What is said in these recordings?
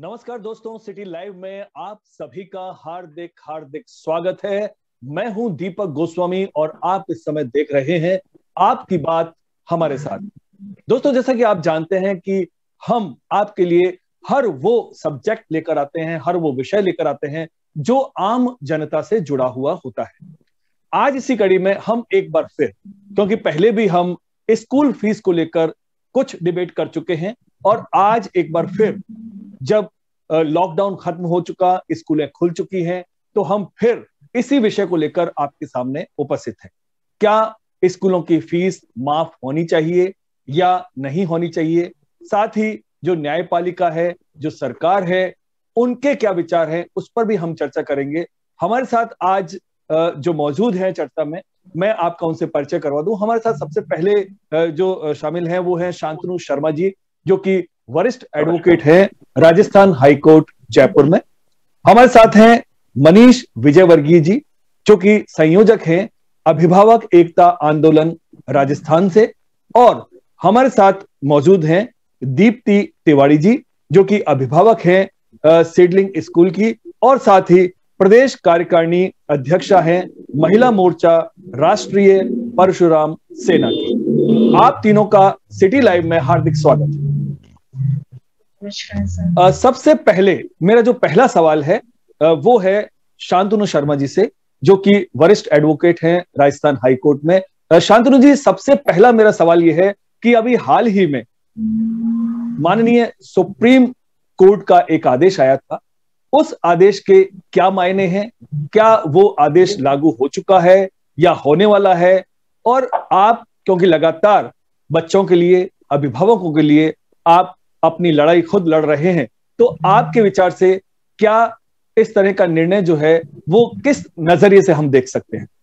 नमस्कार दोस्तों, city live में आप सभी का हार्दिक हार्दिक स्वागत है। मैं हूं दीपक गोस्वामी और आप इस समय देख रहे हैं आपकी बात हमारे साथ। दोस्तों, जैसा कि आप जानते हैं कि हम आपके लिए हर वो सब्जेक्ट लेकर आते हैं, हर वो विषय लेकर आते हैं जो आम जनता से जुड़ा हुआ होता है। आज इसी कड़ी में हम एक बार फिर, क्योंकि पहले भी हम स्कूल फीस को लेकर कुछ डिबेट कर चुके हैं और आज एक बार फिर जब लॉकडाउन खत्म हो चुका, स्कूलें खुल चुकी हैं, तो हम फिर इसी विषय को लेकर आपके सामने उपस्थित हैं। क्या स्कूलों की फीस माफ होनी चाहिए या नहीं होनी चाहिए? साथ ही जो न्यायपालिका है, जो सरकार है, उनके क्या विचार हैं, उस पर भी हम चर्चा करेंगे। हमारे साथ आज जो मौजूद हैं चर्चा में, मैं आपका उनसे परिचय करवा दूं। हमारे साथ सबसे पहले जो शामिल हैं वो हैं शांतनु शर्मा जी, जो कि वरिष्ठ एडवोकेट हैं राजस्थान हाई कोर्ट जयपुर में। हमारे साथ हैं मनीष विजयवर्गीय जी, जो कि संयोजक हैं अभिभावक एकता आंदोलन राजस्थान से। और हमारे साथ मौजूद हैं दीप्ति तिवारी जी, जो कि अभिभावक हैं सीडलिंग स्कूल की और साथ ही प्रदेश कार्यकारिणी अध्यक्षा हैं महिला मोर्चा राष्ट्रीय परशुराम सेना की। आप तीनों का सिटी लाइव में हार्दिक स्वागत है। सबसे पहले मेरा जो पहला सवाल है वो है शांतनु शर्मा जी से, जो कि वरिष्ठ एडवोकेट हैं राजस्थान हाई कोर्ट में। शांतनु जी, सबसे पहला मेरा सवाल यह है कि अभी हाल ही में माननीय सुप्रीम कोर्ट का एक आदेश आया था, उस आदेश के क्या मायने हैं? क्या वो आदेश लागू हो चुका है या होने वाला है? और आप, क्योंकि लगातार बच्चों के लिए, अभिभावकों के लिए आप अपनी लड़ाई खुद लड़ रहे हैं, तो आपके विचार से क्या इस तरह का निर्णय जो है वो किस नजरिए से हम देख सकते हैं?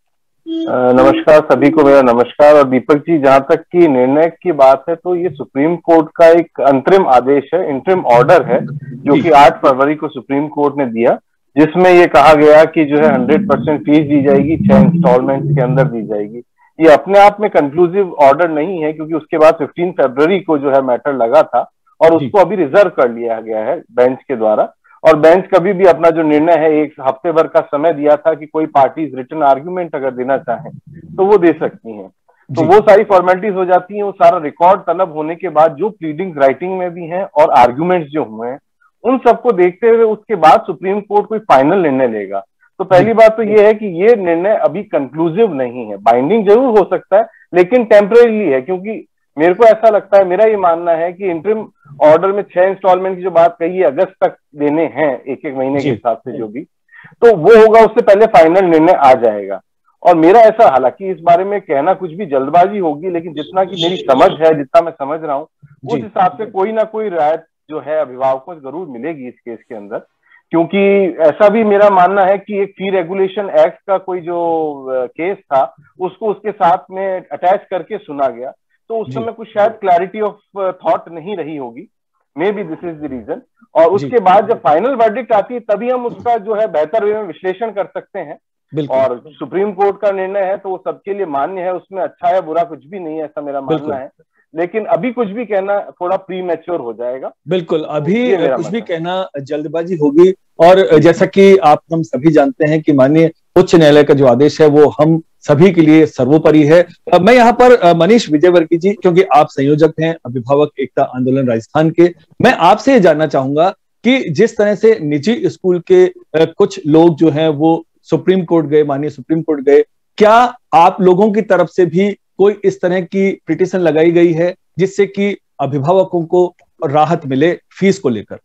नमस्कार सभी को, मेरा नमस्कार। और दीपक जी, जहां तक की निर्णय की बात है तो ये सुप्रीम कोर्ट का एक अंतरिम आदेश है, इंटरिम ऑर्डर है, जो कि 8 फरवरी को सुप्रीम कोर्ट ने दिया, जिसमें ये कहा गया कि जो है 100% फीस दी जाएगी, 6 इंस्टॉलमेंट के अंदर दी जाएगी। ये अपने आप में कंक्लूसिव ऑर्डर नहीं है, क्योंकि उसके बाद 15 फरवरी को जो है मैटर लगा था और उसको अभी रिजर्व कर लिया गया है बेंच के द्वारा। और बेंच कभी भी अपना जो निर्णय है, एक हफ्ते भर का समय दिया था कि कोई पार्टीज रिटन आर्ग्यूमेंट अगर देना चाहें तो वो दे सकती हैं। तो वो सारी फॉर्मेलिटीज हो जाती हैं। वो सारा रिकॉर्ड तलब होने के बाद जो प्लीडिंग राइटिंग में भी हैं और आर्ग्यूमेंट्स जो हुए हैं, उन सबको देखते हुए उसके बाद सुप्रीम कोर्ट कोई फाइनल निर्णय लेगा। तो पहली बात तो ये है कि ये निर्णय अभी कंक्लूसिव नहीं है। बाइंडिंग जरूर हो सकता है, लेकिन टेम्परेरी है, क्योंकि मेरे को ऐसा लगता है, मेरा ये मानना है कि इंटरिम ऑर्डर में 6 इंस्टॉलमेंट की जो बात कही है, अगस्त तक देने हैं, एक एक महीने के हिसाब से जो भी, तो वो होगा, उससे पहले फाइनल निर्णय आ जाएगा। और मेरा ऐसा, हालांकि इस बारे में कहना कुछ भी जल्दबाजी होगी, लेकिन जितना कि मेरी समझ है, जितना मैं समझ रहा हूँ, उस हिसाब से कोई ना कोई राहत जो है अभिभावकों को जरूर मिलेगी इस केस के अंदर। क्योंकि ऐसा भी मेरा मानना है कि एक फी रेगुलेशन एक्ट का कोई जो केस था, उसको उसके साथ में अटैच करके सुना गया, तो उस समय कुछ शायद क्लैरिटी ऑफ थॉट नहीं रही होगी। Maybe this is the reason. और उसके बाद जब फाइनल वर्डिक्ट आती है, तभी हम उसका जो है बेहतर वे में विश्लेषण कर सकते हैं। और सुप्रीम कोर्ट का निर्णय है तो वो सबके लिए मान्य है, उसमें अच्छा या बुरा कुछ भी नहीं है, ऐसा मेरा मानना है। लेकिन अभी कुछ भी कहना थोड़ा प्री मैच्योर हो जाएगा। बिल्कुल, अभी कुछ भी कहना जल्दबाजी होगी। और जैसा कि आप हम सभी जानते हैं कि माननीय उच्च न्यायालय का जो आदेश है वो हम सभी के लिए सर्वोपरि है। मैं यहाँ पर मनीष विजयवर्गीय जी, क्योंकि आप संयोजक हैं अभिभावक एकता आंदोलन राजस्थान के, मैं आपसे ये जानना चाहूंगा कि जिस तरह से निजी स्कूल के कुछ लोग जो हैं वो सुप्रीम कोर्ट गए, माननीय सुप्रीम कोर्ट गए, क्या आप लोगों की तरफ से भी कोई इस तरह की पिटीशन लगाई गई है जिससे कि अभिभावकों को राहत मिले फीस को लेकर?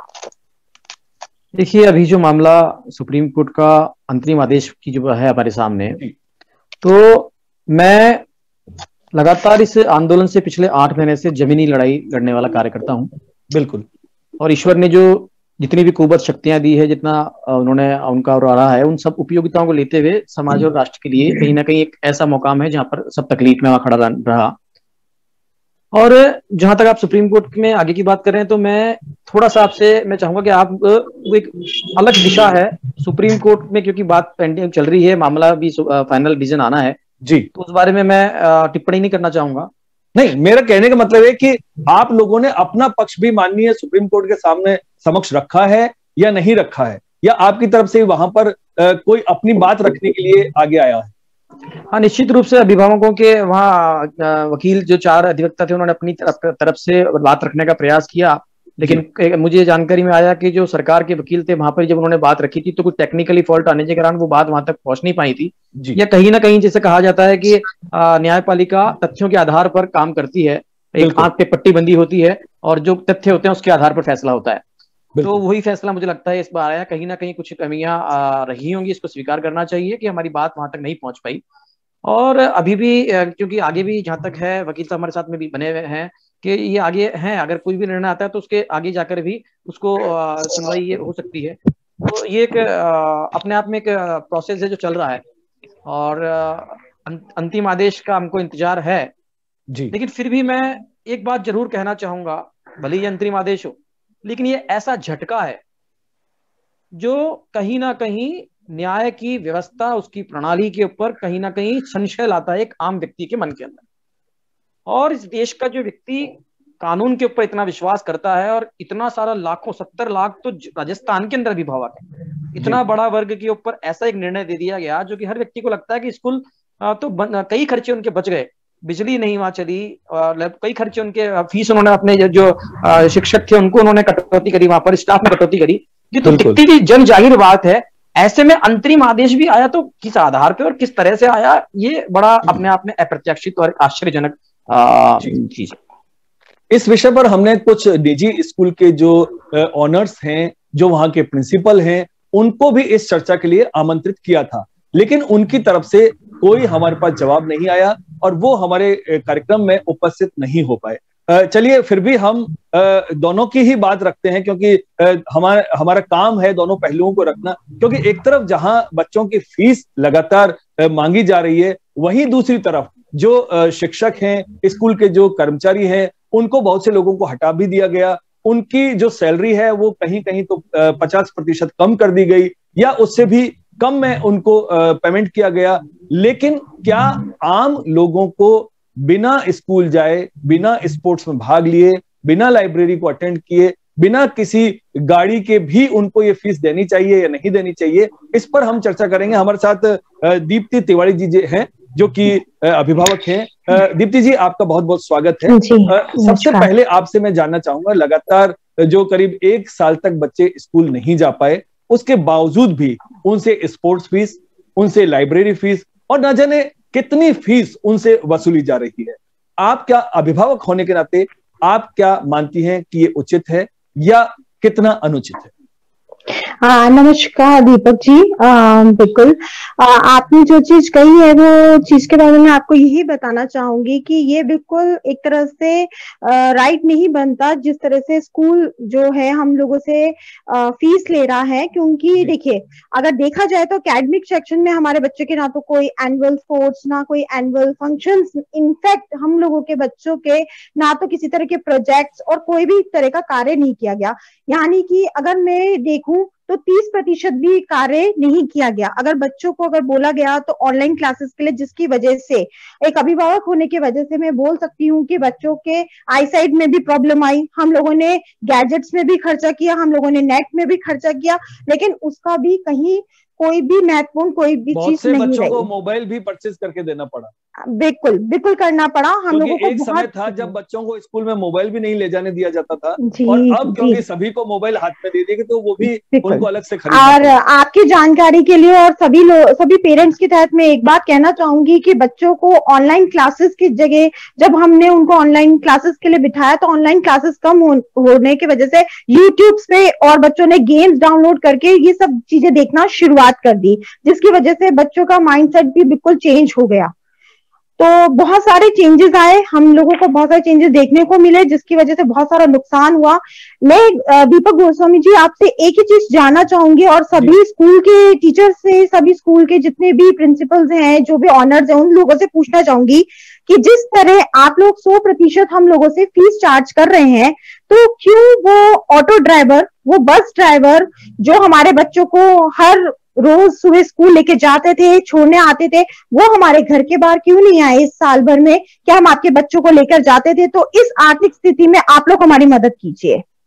देखिए, अभी जो मामला सुप्रीम कोर्ट का अंतरिम आदेश की जो है हमारे सामने, तो मैं लगातार इस आंदोलन से पिछले 8 महीने से जमीनी लड़ाई लड़ने वाला कार्यकर्ता हूं। बिल्कुल। और ईश्वर ने जो जितनी भी कुबत शक्तियां दी है, जितना उन्होंने उनका रहा है, उन सब उपयोगिताओं को लेते हुए समाज और राष्ट्र के लिए कहीं ना कहीं एक ऐसा मुकाम है जहां पर सब तकलीफ में खड़ा रहा। और जहां तक आप सुप्रीम कोर्ट में आगे की बात कर रहे हैं, तो मैं थोड़ा सा आपसे मैं चाहूंगा कि आप वो एक अलग दिशा है सुप्रीम कोर्ट में, क्योंकि बात पेंडिंग चल रही है, मामला भी फाइनल डिसीजन आना है जी, तो उस बारे में मैं टिप्पणी नहीं करना चाहूंगा। नहीं, मेरा कहने का मतलब है कि आप लोगों ने अपना पक्ष भी माननीय सुप्रीम कोर्ट के सामने समक्ष रखा है या नहीं रखा है, या आपकी तरफ से वहां पर कोई अपनी बात रखने के लिए आगे आया है? हाँ, निश्चित रूप से अभिभावकों के वहाँ वकील जो 4 अधिवक्ता थे उन्होंने अपनी तरफ से बात रखने का प्रयास किया, लेकिन मुझे जानकारी में आया कि जो सरकार के वकील थे वहां पर जब उन्होंने बात रखी थी तो कुछ टेक्निकली फॉल्ट आने के कारण वो बात वहां तक पहुंच नहीं पाई थी, या कहीं ना कहीं जैसे कहा जाता है कि न्यायपालिका तथ्यों के आधार पर काम करती है, एक आंख पे पट्टी बंदी होती है और जो तथ्य होते हैं उसके आधार पर फैसला होता है। तो वही फैसला मुझे लगता है इस बार आया, कहीं ना कहीं कुछ कमियां रही होंगी, इसको स्वीकार करना चाहिए कि हमारी बात वहां तक नहीं पहुंच पाई। और अभी भी क्योंकि आगे भी जहां तक है वकील साहब हमारे साथ में भी बने हुए हैं कि ये आगे हैं, अगर कोई भी निर्णय आता है तो उसके आगे जाकर भी उसको सुनवाई ये हो सकती है। तो ये एक अपने आप में एक प्रोसेस है जो चल रहा है और अंतिम आदेश का हमको इंतजार है जी। लेकिन फिर भी मैं एक बात जरूर कहना चाहूंगा, भले ही अंतरिम आदेश हो, लेकिन ये ऐसा झटका है जो कहीं ना कहीं न्याय की व्यवस्था, उसकी प्रणाली के ऊपर कहीं ना कहीं संशय लाता है एक आम व्यक्ति के मन के अंदर। और इस देश का जो व्यक्ति कानून के ऊपर इतना विश्वास करता है और इतना सारा लाखों 70 लाख तो राजस्थान के अंदर अभिभावक है, इतना बड़ा वर्ग के ऊपर ऐसा एक निर्णय दे दिया गया जो कि हर व्यक्ति को लगता है कि स्कूल तो कई खर्चे उनके बच गए, बिजली नहीं वहां चली, कई खर्चे उनके, फीस उन्होंने अपने जो शिक्षक थे उनको उन्होंने कटौती करी, वहां पर स्टाफ ने कटौती करी, ये तो दिखती थी जन जाहिर बात है। ऐसे में अंतरिम आदेश भी आया तो किस आधार पे और किस तरह से आया, ये बड़ा अपने आप में अप्रत्याशित और आश्चर्यजनक चीज है। इस विषय पर हमने कुछ निजी स्कूल के जो ऑनर्स हैं, जो वहां के प्रिंसिपल हैं, उनको भी इस चर्चा के लिए आमंत्रित किया था, लेकिन उनकी तरफ से कोई हमारे पास जवाब नहीं आया और वो हमारे कार्यक्रम में उपस्थित नहीं हो पाए। चलिए फिर भी हम दोनों की ही बात रखते हैं, क्योंकि हमारा काम है दोनों पहलुओं को रखना, क्योंकि एक तरफ जहां बच्चों की फीस लगातार मांगी जा रही है, वहीं दूसरी तरफ जो शिक्षक हैं, स्कूल के जो कर्मचारी हैं, उनको बहुत से लोगों को हटा भी दिया गया, उनकी जो सैलरी है वो कहीं कहीं तो 50% कम कर दी गई या उससे भी कम में उनको पेमेंट किया गया। लेकिन क्या आम लोगों को बिना स्कूल जाए, बिना स्पोर्ट्स में भाग लिए, बिना लाइब्रेरी को अटेंड किए, बिना किसी गाड़ी के भी उनको ये फीस देनी चाहिए या नहीं देनी चाहिए, इस पर हम चर्चा करेंगे। हमारे साथ दीप्ति तिवारी जी हैं जो कि अभिभावक हैं। दीप्ति जी, आपका बहुत बहुत स्वागत है। सबसे पहले आपसे मैं जानना चाहूंगा, लगातार जो करीब 1 साल तक बच्चे स्कूल नहीं जा पाए, उसके बावजूद भी उनसे स्पोर्ट्स फीस, उनसे लाइब्रेरी फीस और न जाने कितनी फीस उनसे वसूली जा रही है। आप क्या अभिभावक होने के नाते आप क्या मानती हैं कि ये उचित है या कितना अनुचित है? नमस्कार दीपक जी, बिल्कुल आपने जो चीज कही है वो चीज के बारे में आपको यही बताना चाहूंगी कि ये बिल्कुल एक तरह से राइट नहीं बनता जिस तरह से स्कूल जो है हम लोगों से फीस ले रहा है, क्योंकि देखिए अगर देखा जाए तो एकेडमिक सेक्शन में हमारे बच्चे के ना तो कोई एनुअल स्पोर्ट्स, ना कोई एनुअल फंक्शंस, इनफैक्ट हम लोगों के बच्चों के ना तो किसी तरह के प्रोजेक्ट्स और कोई भी तरह का कार्य नहीं किया गया। यानी कि अगर मैं देखूं तो 30% भी कार्य नहीं किया गया। अगर बच्चों को अगर बोला गया तो ऑनलाइन क्लासेस के लिए, जिसकी वजह से एक अभिभावक होने की वजह से मैं बोल सकती हूँ कि बच्चों के आईसाइट में भी प्रॉब्लम आई। हम लोगों ने गैजेट्स में भी खर्चा किया, हम लोगों ने नेट में भी खर्चा किया, लेकिन उसका भी कहीं कोई भी महत्वपूर्ण कोई भी चीज नहीं रही। बच्चों को मोबाइल भी परचेज करके देना पड़ा। बिल्कुल बिल्कुल करना पड़ा हम लोगों को। एक समय था जब बच्चों को स्कूल में मोबाइल भी नहीं ले जाने दिया जाता था, और अब क्योंकि सभी को मोबाइल हाथ में दे देंगे तो वो भी उनको अलग से खरीदना। और आपकी जानकारी के लिए और सभी पेरेंट्स के तहत मैं एक बात कहना चाहूंगी कि बच्चों को ऑनलाइन क्लासेस की जगह जब हमने उनको ऑनलाइन क्लासेस के लिए बिठाया तो ऑनलाइन क्लासेस कम होने की वजह से यूट्यूब पे और बच्चों ने गेम्स डाउनलोड करके ये सब चीजें देखना शुरुआत कर दी, जिसकी वजह से बच्चों का माइंडसेट भी बिल्कुल चेंज हो गया। तो बहुत सारे चेंजेस आए, हम लोगों को बहुत सारे चेंजेस देखने को मिले, जिसकी वजह से बहुत सारा नुकसान हुआ। मैं दीपक गोस्वामी जी आपसे एक ही चीज जानना चाहूंगी और सभी स्कूल के टीचर्स से, सभी स्कूल के जितने भी प्रिंसिपल्स हैं, जो भी ऑनर्स हैं, उन लोगों से पूछना चाहूंगी कि जिस तरह आप लोग 100% हम लोगों से फीस चार्ज कर रहे हैं, तो क्यों वो ऑटो ड्राइवर, वो बस ड्राइवर जो हमारे बच्चों को हर रोज सुबह स्कूल लेके जाते थे, छोड़ने आते थे, वो हमारे घर के बाहर क्यों नहीं आए इस साल भर में? क्या हम आपके बच्चों को लेकर जाते थे? तो इस आर्थिक स्थिति में आप लोग हमारी मदद कीजिए।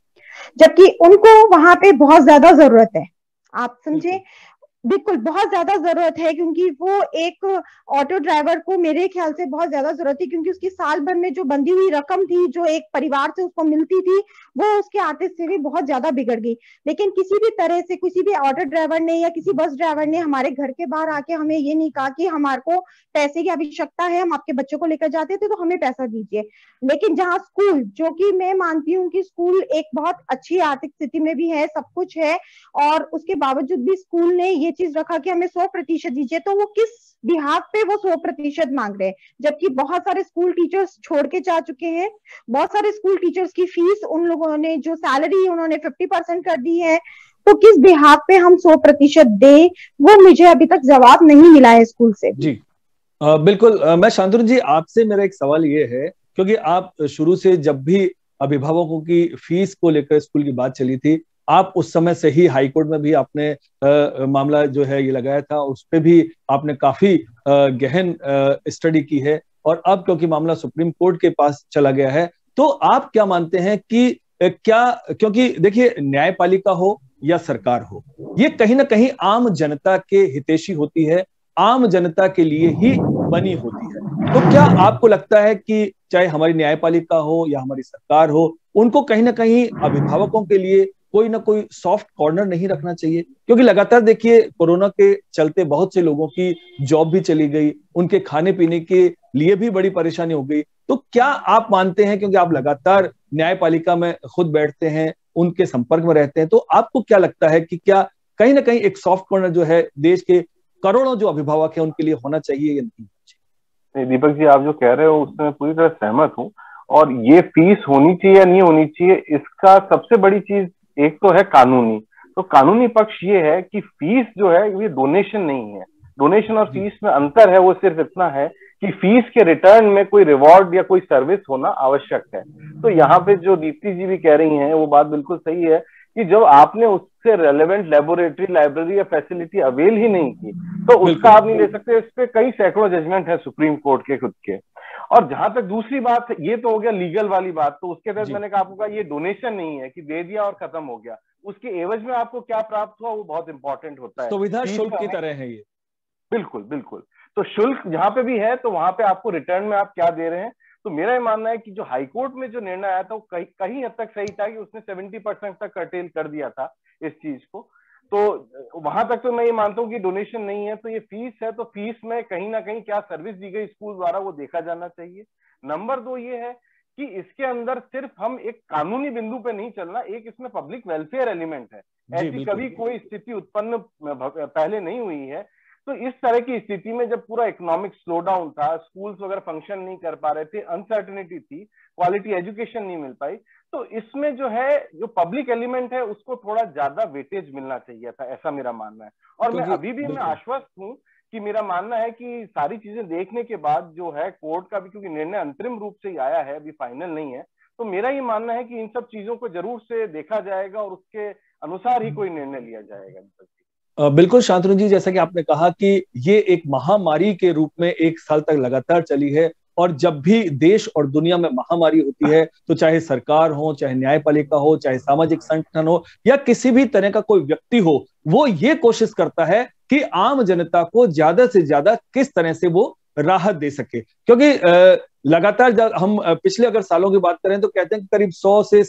जबकि उनको वहां पे बहुत ज्यादा जरूरत है। आप समझे, बिल्कुल बहुत ज्यादा जरूरत है, क्योंकि वो एक ऑटो ड्राइवर को मेरे ख्याल से बहुत ज्यादा जरूरत है, क्योंकि उसकी साल भर में जो बंधी हुई रकम थी, जो एक परिवार से उसको मिलती थी, वो उसके आर्थिक स्थिति बहुत ज्यादा बिगड़ गई। लेकिन किसी भी तरह से किसी भी ऑटो ड्राइवर ने या किसी बस ड्राइवर ने हमारे घर के बाहर आके हमें ये नहीं कहा कि हमारे को पैसे की आवश्यकता है, हम आपके बच्चों को लेकर जाते थे तो हमें पैसा दीजिए। लेकिन जहाँ स्कूल, जो कि मैं मानती हूँ कि स्कूल एक बहुत अच्छी आर्थिक स्थिति में भी है, सब कुछ है, और उसके बावजूद भी स्कूल ने ये चीज रखा कि हमें 100% दीजिए, तो वो किस बिहाफ पे वो 100% मांग रहे हैं, जबकि बहुत सारे स्कूल टीचर्स छोड़ के जा चुके हैं। बहुत सारे स्कूल टीचर्स की फीस उन लोगों ने, जो सैलरी है उन्होंने 50% कर दी है। तो किस बिहाफ पे हम 100% दे, वो मुझे अभी तक जवाब नहीं मिला है स्कूल से। जी बिल्कुल। मैं शांतनु जी, आपसे मेरा एक सवाल ये है, क्योंकि आप शुरू से जब भी अभिभावकों की फीस को लेकर स्कूल की बात चली थी, आप उस समय से ही हाईकोर्ट में भी आपने मामला जो है ये लगाया था, उस पर भी आपने काफी गहन स्टडी की है, और अब क्योंकि मामला सुप्रीम कोर्ट के पास चला गया है, तो आप क्या मानते हैं कि क्या, क्योंकि देखिए न्यायपालिका हो या सरकार हो, ये कहीं ना कहीं आम जनता के हितैषी होती है, आम जनता के लिए ही बनी होती है। तो क्या आपको लगता है कि चाहे हमारी न्यायपालिका हो या हमारी सरकार हो, उनको कहीं ना कहीं अभिभावकों के लिए कोई ना कोई सॉफ्ट कॉर्नर नहीं रखना चाहिए? क्योंकि लगातार देखिए कोरोना के चलते बहुत से लोगों की जॉब भी चली गई, उनके खाने पीने के लिए भी बड़ी परेशानी हो गई। तो क्या आप मानते हैं, क्योंकि आप लगातार न्यायपालिका में खुद बैठते हैं, उनके संपर्क में रहते हैं, तो आपको क्या लगता है कि क्या कहीं ना कहीं एक सॉफ्ट कॉर्नर जो है देश के करोड़ों जो अभिभावक हैं उनके लिए होना चाहिए या नहीं? दीपक जी, आप जो कह रहे हो उससे मैं पूरी तरह सहमत हूँ। और ये फीस होनी चाहिए या नहीं होनी चाहिए, इसका सबसे बड़ी चीज एक तो है कानूनी। तो कानूनी पक्ष ये है कि फीस जो है ये डोनेशन नहीं है। डोनेशन और फीस में अंतर है, वो सिर्फ इतना है कि फीस के रिटर्न में कोई रिवॉर्ड या कोई सर्विस होना आवश्यक है। तो यहाँ पे जो दीप्ति जी भी कह रही हैं वो बात बिल्कुल सही है कि जब आपने उससे रेलेवेंट लेबोरेटरी, लाइब्रेरी या फैसिलिटी अवेल ही नहीं की, तो उसका आप नहीं ले सकते। इस पे कई सैकड़ों जजमेंट है सुप्रीम कोर्ट के खुद के। और जहां तक दूसरी बात, ये तो हो गया लीगल वाली बात, तो उसके तहत मैंने कहा आपको ये डोनेशन नहीं है कि दे दिया और खत्म हो गया। उसके एवज में आपको क्या प्राप्त हुआ वो बहुत इंपॉर्टेंट होता है। सुविधा शुल्क की तरह है ये। बिल्कुल बिल्कुल। तो शुल्क जहां पे भी है तो वहां पे आपको रिटर्न में आप क्या दे रहे हैं। तो मेरा ये मानना है कि जो हाईकोर्ट में जो निर्णय आया था वो कहीं हद तक सही था कि उसने 70% तक कर्टेल कर दिया था इस चीज को। तो वहां तक तो मैं ये मानता हूँ कि डोनेशन नहीं है, तो ये फीस है, तो फीस में कहीं ना कहीं क्या सर्विस दी गई स्कूल द्वारा वो देखा जाना चाहिए। नंबर 2 ये है कि इसके अंदर सिर्फ हम एक कानूनी बिंदु पे नहीं चलना, एक इसमें पब्लिक वेलफेयर एलिमेंट है। ऐसी कभी कोई स्थिति उत्पन्न पहले नहीं हुई है। तो इस तरह की स्थिति में जब पूरा इकोनॉमिक स्लो डाउन था, स्कूल्स वगैरह फंक्शन नहीं कर पा रहे थे, अनसर्टेनिटी थी, क्वालिटी एजुकेशन नहीं मिल पाई, तो इसमें जो है जो पब्लिक एलिमेंट है उसको थोड़ा ज्यादा वेटेज मिलना चाहिए था, ऐसा मेरा मानना है। और मैं अभी भी मैं आश्वस्त हूँ कि मेरा मानना है कि सारी चीजें देखने के बाद जो है कोर्ट का भी, क्योंकि निर्णय अंतरिम रूप से ही आया है, अभी फाइनल नहीं है, तो मेरा ये मानना है कि इन सब चीजों को जरूर से देखा जाएगा और उसके अनुसार ही कोई निर्णय लिया जाएगा। बिल्कुल शांतनु जी, जैसा कि आपने कहा कि ये एक महामारी के रूप में 1 साल तक लगातार चली है, और जब भी देश और दुनिया में महामारी होती है तो चाहे सरकार हो, चाहे न्यायपालिका हो, चाहे सामाजिक संगठन हो, या किसी भी तरह का कोई व्यक्ति हो, वो ये कोशिश करता है कि आम जनता को ज्यादा से ज्यादा किस तरह से वो राहत दे सके। क्योंकि लगातार जब हम पिछले अगर सालों की बात करें तो कहते हैं कि करीब 100 से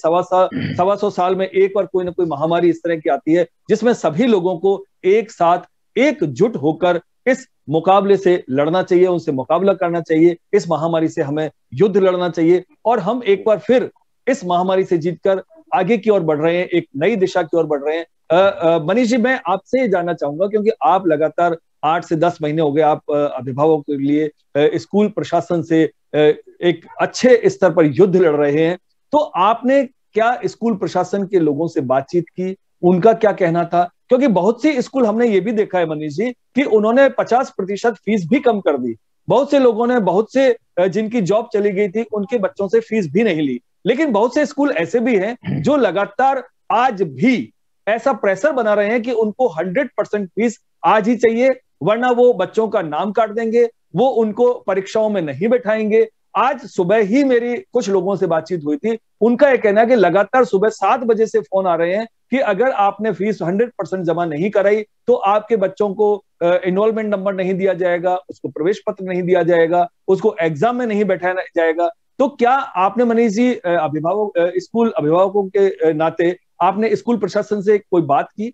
125 साल में एक बार कोई ना कोई महामारी इस तरह की आती है जिसमें सभी लोगों को एक साथ एकजुट होकर इस मुकाबले से लड़ना चाहिए, उनसे मुकाबला करना चाहिए, इस महामारी से हमें युद्ध लड़ना चाहिए, और हम एक बार फिर इस महामारी से जीतकर आगे की ओर बढ़ रहे हैं, एक नई दिशा की ओर बढ़ रहे हैं। मनीष जी, मैं आपसे जानना चाहूंगा, क्योंकि आप लगातार 8 से 10 महीने हो गए आप अभिभावकों के लिए स्कूल प्रशासन से एक अच्छे स्तर पर युद्ध लड़ रहे हैं, तो आपने क्या स्कूल प्रशासन के लोगों से बातचीत की, उनका क्या कहना था? क्योंकि बहुत सी स्कूल हमने ये भी देखा है मनीष जी कि उन्होंने 50% फीस भी कम कर दी। बहुत से लोगों ने, बहुत से जिनकी जॉब चली गई थी उनके बच्चों से फीस भी नहीं ली। लेकिन बहुत से स्कूल ऐसे भी हैं जो लगातार आज भी ऐसा प्रेशर बना रहे हैं कि उनको 100% फीस आज ही चाहिए, वरना वो बच्चों का नाम काट देंगे, वो उनको परीक्षाओं में नहीं बैठाएंगे। आज सुबह ही मेरी कुछ लोगों से बातचीत हुई थी, उनका यह कहना है कि लगातार सुबह 7 बजे से फोन आ रहे हैं कि अगर आपने फीस 100% जमा नहीं कराई तो आपके बच्चों को इनरोलमेंट नंबर नहीं दिया जाएगा, उसको प्रवेश पत्र नहीं दिया जाएगा, उसको एग्जाम में नहीं बैठाया जाएगा। तो क्या आपने मनीष जी स्कूल अभिभावकों के नाते आपने स्कूल प्रशासन से कोई बात की?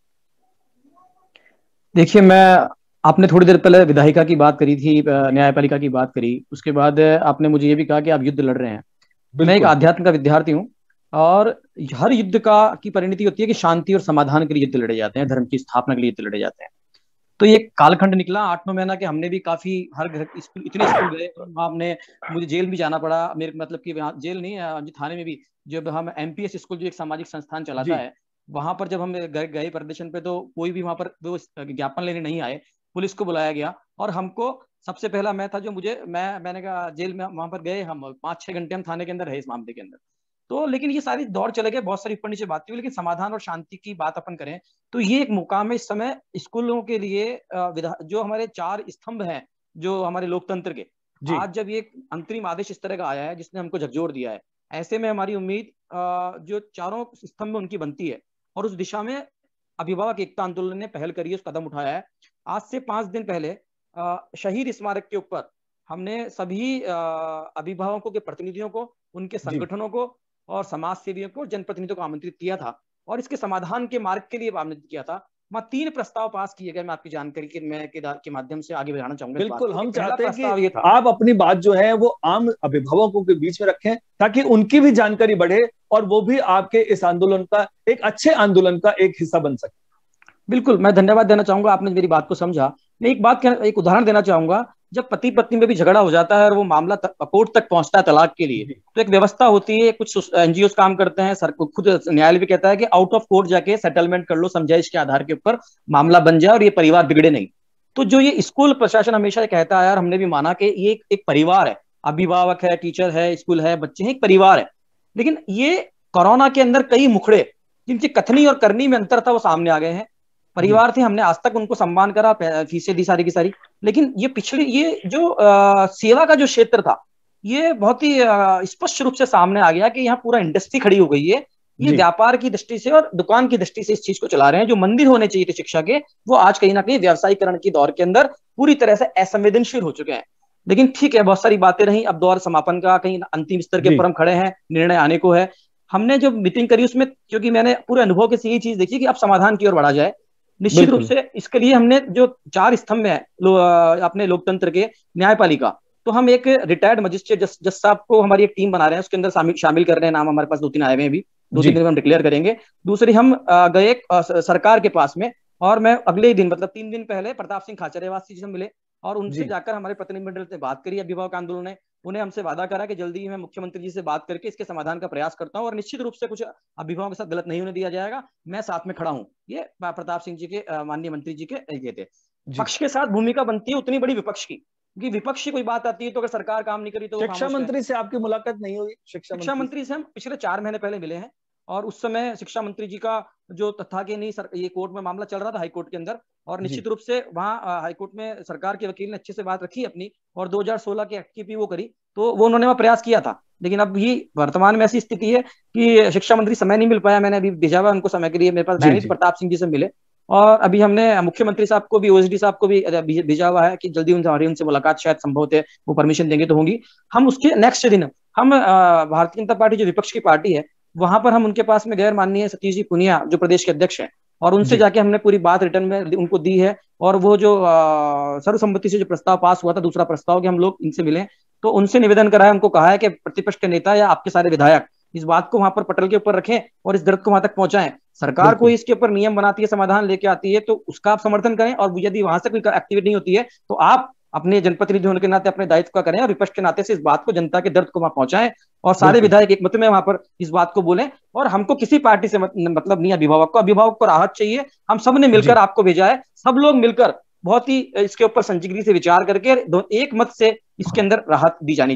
देखिए, आपने थोड़ी देर पहले विधायिका की बात करी थी, न्यायपालिका की बात करी, उसके बाद आपने मुझे ये भी कहा कि आप युद्ध लड़ रहे हैं। मैं एक आध्यात्म का विद्यार्थी हूँ और हर युद्ध की परिणति होती है कि शांति और समाधान के लिए युद्ध लड़े जाते हैं, धर्म की स्थापना के लिए युद्ध लड़े जाते हैं। तो ये कालखंड निकला 8-9 महीना के, हमने भी काफी हर घर इतने स्कूल गए, हमने मुझे जेल भी जाना पड़ा, मेरे मतलब कि जेल नहीं, थाने में भी, जब हम MPS स्कूल जो एक सामाजिक संस्थान चलाता है, वहां पर जब हम गए प्रदर्शन पे, तो कोई भी वहां पर वो ज्ञापन लेने नहीं आए, पुलिस को बुलाया गया और हमको सबसे पहला मैं था जो मैंने कहा जेल में, वहां पर गए हम 5-6 घंटे हम थाने के अंदर रहे इस मामले के अंदर। तो लेकिन ये सारी दौड़ चले गए, बहुत सारी ऊपर नीचे बातें हुई, लेकिन समाधान और शांति की बात अपन करें तो ये एक मुकाम है इस समय स्कूलों के लिए। जो हमारे 4 स्तंभ हैं जो हमारे लोकतंत्र के, आज जब ये अंतरिम आदेश इस तरह का आया है जिसने हमको झकझोर दिया है, ऐसे में हमारी उम्मीद जो चारों स्तंभ उनकी बनती है और उस दिशा में अभिभावक एकता आंदोलन ने पहल करी है, उस कदम उठाया है। आज से 5 दिन पहले शहीद स्मारक के ऊपर हमने सभी अभिभावकों के प्रतिनिधियों को, उनके संगठनों को और समाज सेवियों को, जनप्रतिनिधियों को आमंत्रित किया था और इसके समाधान के मार्ग के लिए आमंत्रित किया था। वहाँ 3 प्रस्ताव पास किए गए, मैं आपकी जानकारी के माध्यम से आगे बढ़ाना चाहूंगा। बिल्कुल, हम चाहते हैं कि आप अपनी बात जो है वो आम अभिभावकों के बीच में रखें ताकि उनकी भी जानकारी बढ़े और वो भी आपके इस आंदोलन का, एक अच्छे आंदोलन का एक हिस्सा बन सके। बिल्कुल, मैं धन्यवाद देना चाहूंगा, आपने मेरी बात को समझा। मैं एक उदाहरण देना चाहूंगा। जब पति पत्नी में भी झगड़ा हो जाता है और वो मामला कोर्ट तक पहुंचता है तलाक के लिए, तो एक व्यवस्था होती है, कुछ NGO काम करते हैं, खुद न्यायालय भी कहता है कि आउट ऑफ कोर्ट जाके सेटलमेंट कर लो, समझाइश के आधार के ऊपर मामला बन जाए और ये परिवार बिगड़े नहीं। तो जो ये स्कूल प्रशासन हमेशा कहता है, और हमने भी माना कि ये एक परिवार है, अभिभावक है, टीचर है, स्कूल है, बच्चे हैं, एक परिवार है। लेकिन ये कोरोना के अंदर कई मुखड़े जिनकी कथनी और करनी में अंतर था वो सामने आ गए हैं। परिवार थे, हमने आज तक उनको सम्मान करा, फीसें दी सारी की सारी, लेकिन ये ये जो सेवा का जो क्षेत्र था, ये बहुत ही स्पष्ट रूप से सामने आ गया कि यहाँ पूरा इंडस्ट्री खड़ी हो गई है। ये व्यापार की दृष्टि से और दुकान की दृष्टि से इस चीज को चला रहे हैं। जो मंदिर होने चाहिए थे शिक्षा के, वो आज कहीं ना कहीं व्यवसायीकरण की दौर के अंदर पूरी तरह से असंवेदनशील हो चुके हैं। लेकिन ठीक है, बहुत सारी बातें रही, अब दौर समापन का कहीं अंतिम स्तर के ऊपर हम खड़े हैं, निर्णय आने को है। हमने जो मीटिंग करी उसमें, क्योंकि मैंने पूरे अनुभव से यही चीज देखी कि अब समाधान की ओर बढ़ा जाए। निश्चित रूप से इसके लिए हमने जो 4 स्तंभ है अपने लोकतंत्र के, न्यायपालिका, तो हम एक रिटायर्ड मजिस्ट्रेट जज साहब को हमारी एक टीम बना रहे हैं, उसके अंदर शामिल कर रहे हैं। नाम हमारे पास 2-3 आए हुए हैं, भी 2-3 दिन में हम डिक्लेयर करेंगे। दूसरी, हम गए सरकार के पास में, और मैं अगले ही दिन, मतलब 3 दिन पहले प्रताप सिंह खाचरियावास जी से मिले और उनसे जाकर हमारे प्रतिनिधिमंडल से बात करी अभिभावक आंदोलन ने। उन्हें हमसे वादा करा कि जल्दी ही मैं मुख्यमंत्री जी से बात करके इसके समाधान का प्रयास करता हूं और निश्चित रूप से कुछ अभिभावकों के साथ गलत नहीं होने दिया जाएगा, मैं साथ में खड़ा हूं। ये प्रताप सिंह जी के, माननीय मंत्री जी के थे। पक्ष के साथ भूमिका बनती है उतनी बड़ी विपक्ष की, क्योंकि विपक्ष की कोई बात आती है तो अगर सरकार काम नहीं करी तो। शिक्षा मंत्री से आपकी मुलाकात नहीं हुई? शिक्षा मंत्री से हम पिछले 4 महीने पहले मिले हैं और उस समय शिक्षा मंत्री जी का जो तथा कि नहीं ये कोर्ट में मामला चल रहा था, हाई कोर्ट के अंदर, और निश्चित रूप से वहाँ हाई कोर्ट में सरकार के वकील ने अच्छे से बात रखी अपनी और 2016 की एक्ट की भी वो करी, तो वो उन्होंने वहाँ प्रयास किया था। लेकिन अब ये वर्तमान में ऐसी स्थिति है कि शिक्षा मंत्री समय नहीं मिल पाया, मैंने अभी भेजा हुआ उनको समय के लिए, मेरे पास प्रताप सिंह जी से मिले और अभी हमने मुख्यमंत्री साहब को भी, OSD साहब को भी भेजा हुआ है कि जल्दी उनसे मुलाकात शायद संभव है, वो परमिशन देंगे तो होंगी। हम उसके नेक्स्ट दिन हम भारतीय जनता पार्टी जो विपक्ष की पार्टी है, वहां पर हम उनके पास में गैर माननीय सतीश जी पुनिया जो प्रदेश के अध्यक्ष हैं, और उनसे जाके हमने पूरी बात रिटर्न में उनको दी है। और वो जो सर्वसम्मति से जो प्रस्ताव पास हुआ था, दूसरा प्रस्ताव, कि हम लोग इनसे मिले, तो उनसे निवेदन करा है, उनको कहा है कि प्रतिपक्ष के नेता या आपके सारे विधायक इस बात को वहां पर पटल के ऊपर रखें और इस दर्द को वहां तक पहुंचाएं। सरकार कोई इसके ऊपर नियम बनाती है, समाधान लेके आती है, तो उसका आप समर्थन करें, और यदि वहां से कोई एक्टिविटी नहीं होती है तो आप अपने जनप्रतिनिधि होने के नाते अपने दायित्व का करें और विपक्ष के नाते से इस बात को, जनता के दर्द को वहां पहुंचाएं और सारे विधायक एक मत में वहां पर इस बात को बोलें। और हमको किसी पार्टी से मतलब नहीं, अभिभावक को राहत चाहिए, हम सब ने मिलकर आपको भेजा है, सब लोग मिलकर बहुत ही इसके ऊपर संजीदगी से विचार करके एक मत से इसके अंदर राहत दी जानी चाहिए।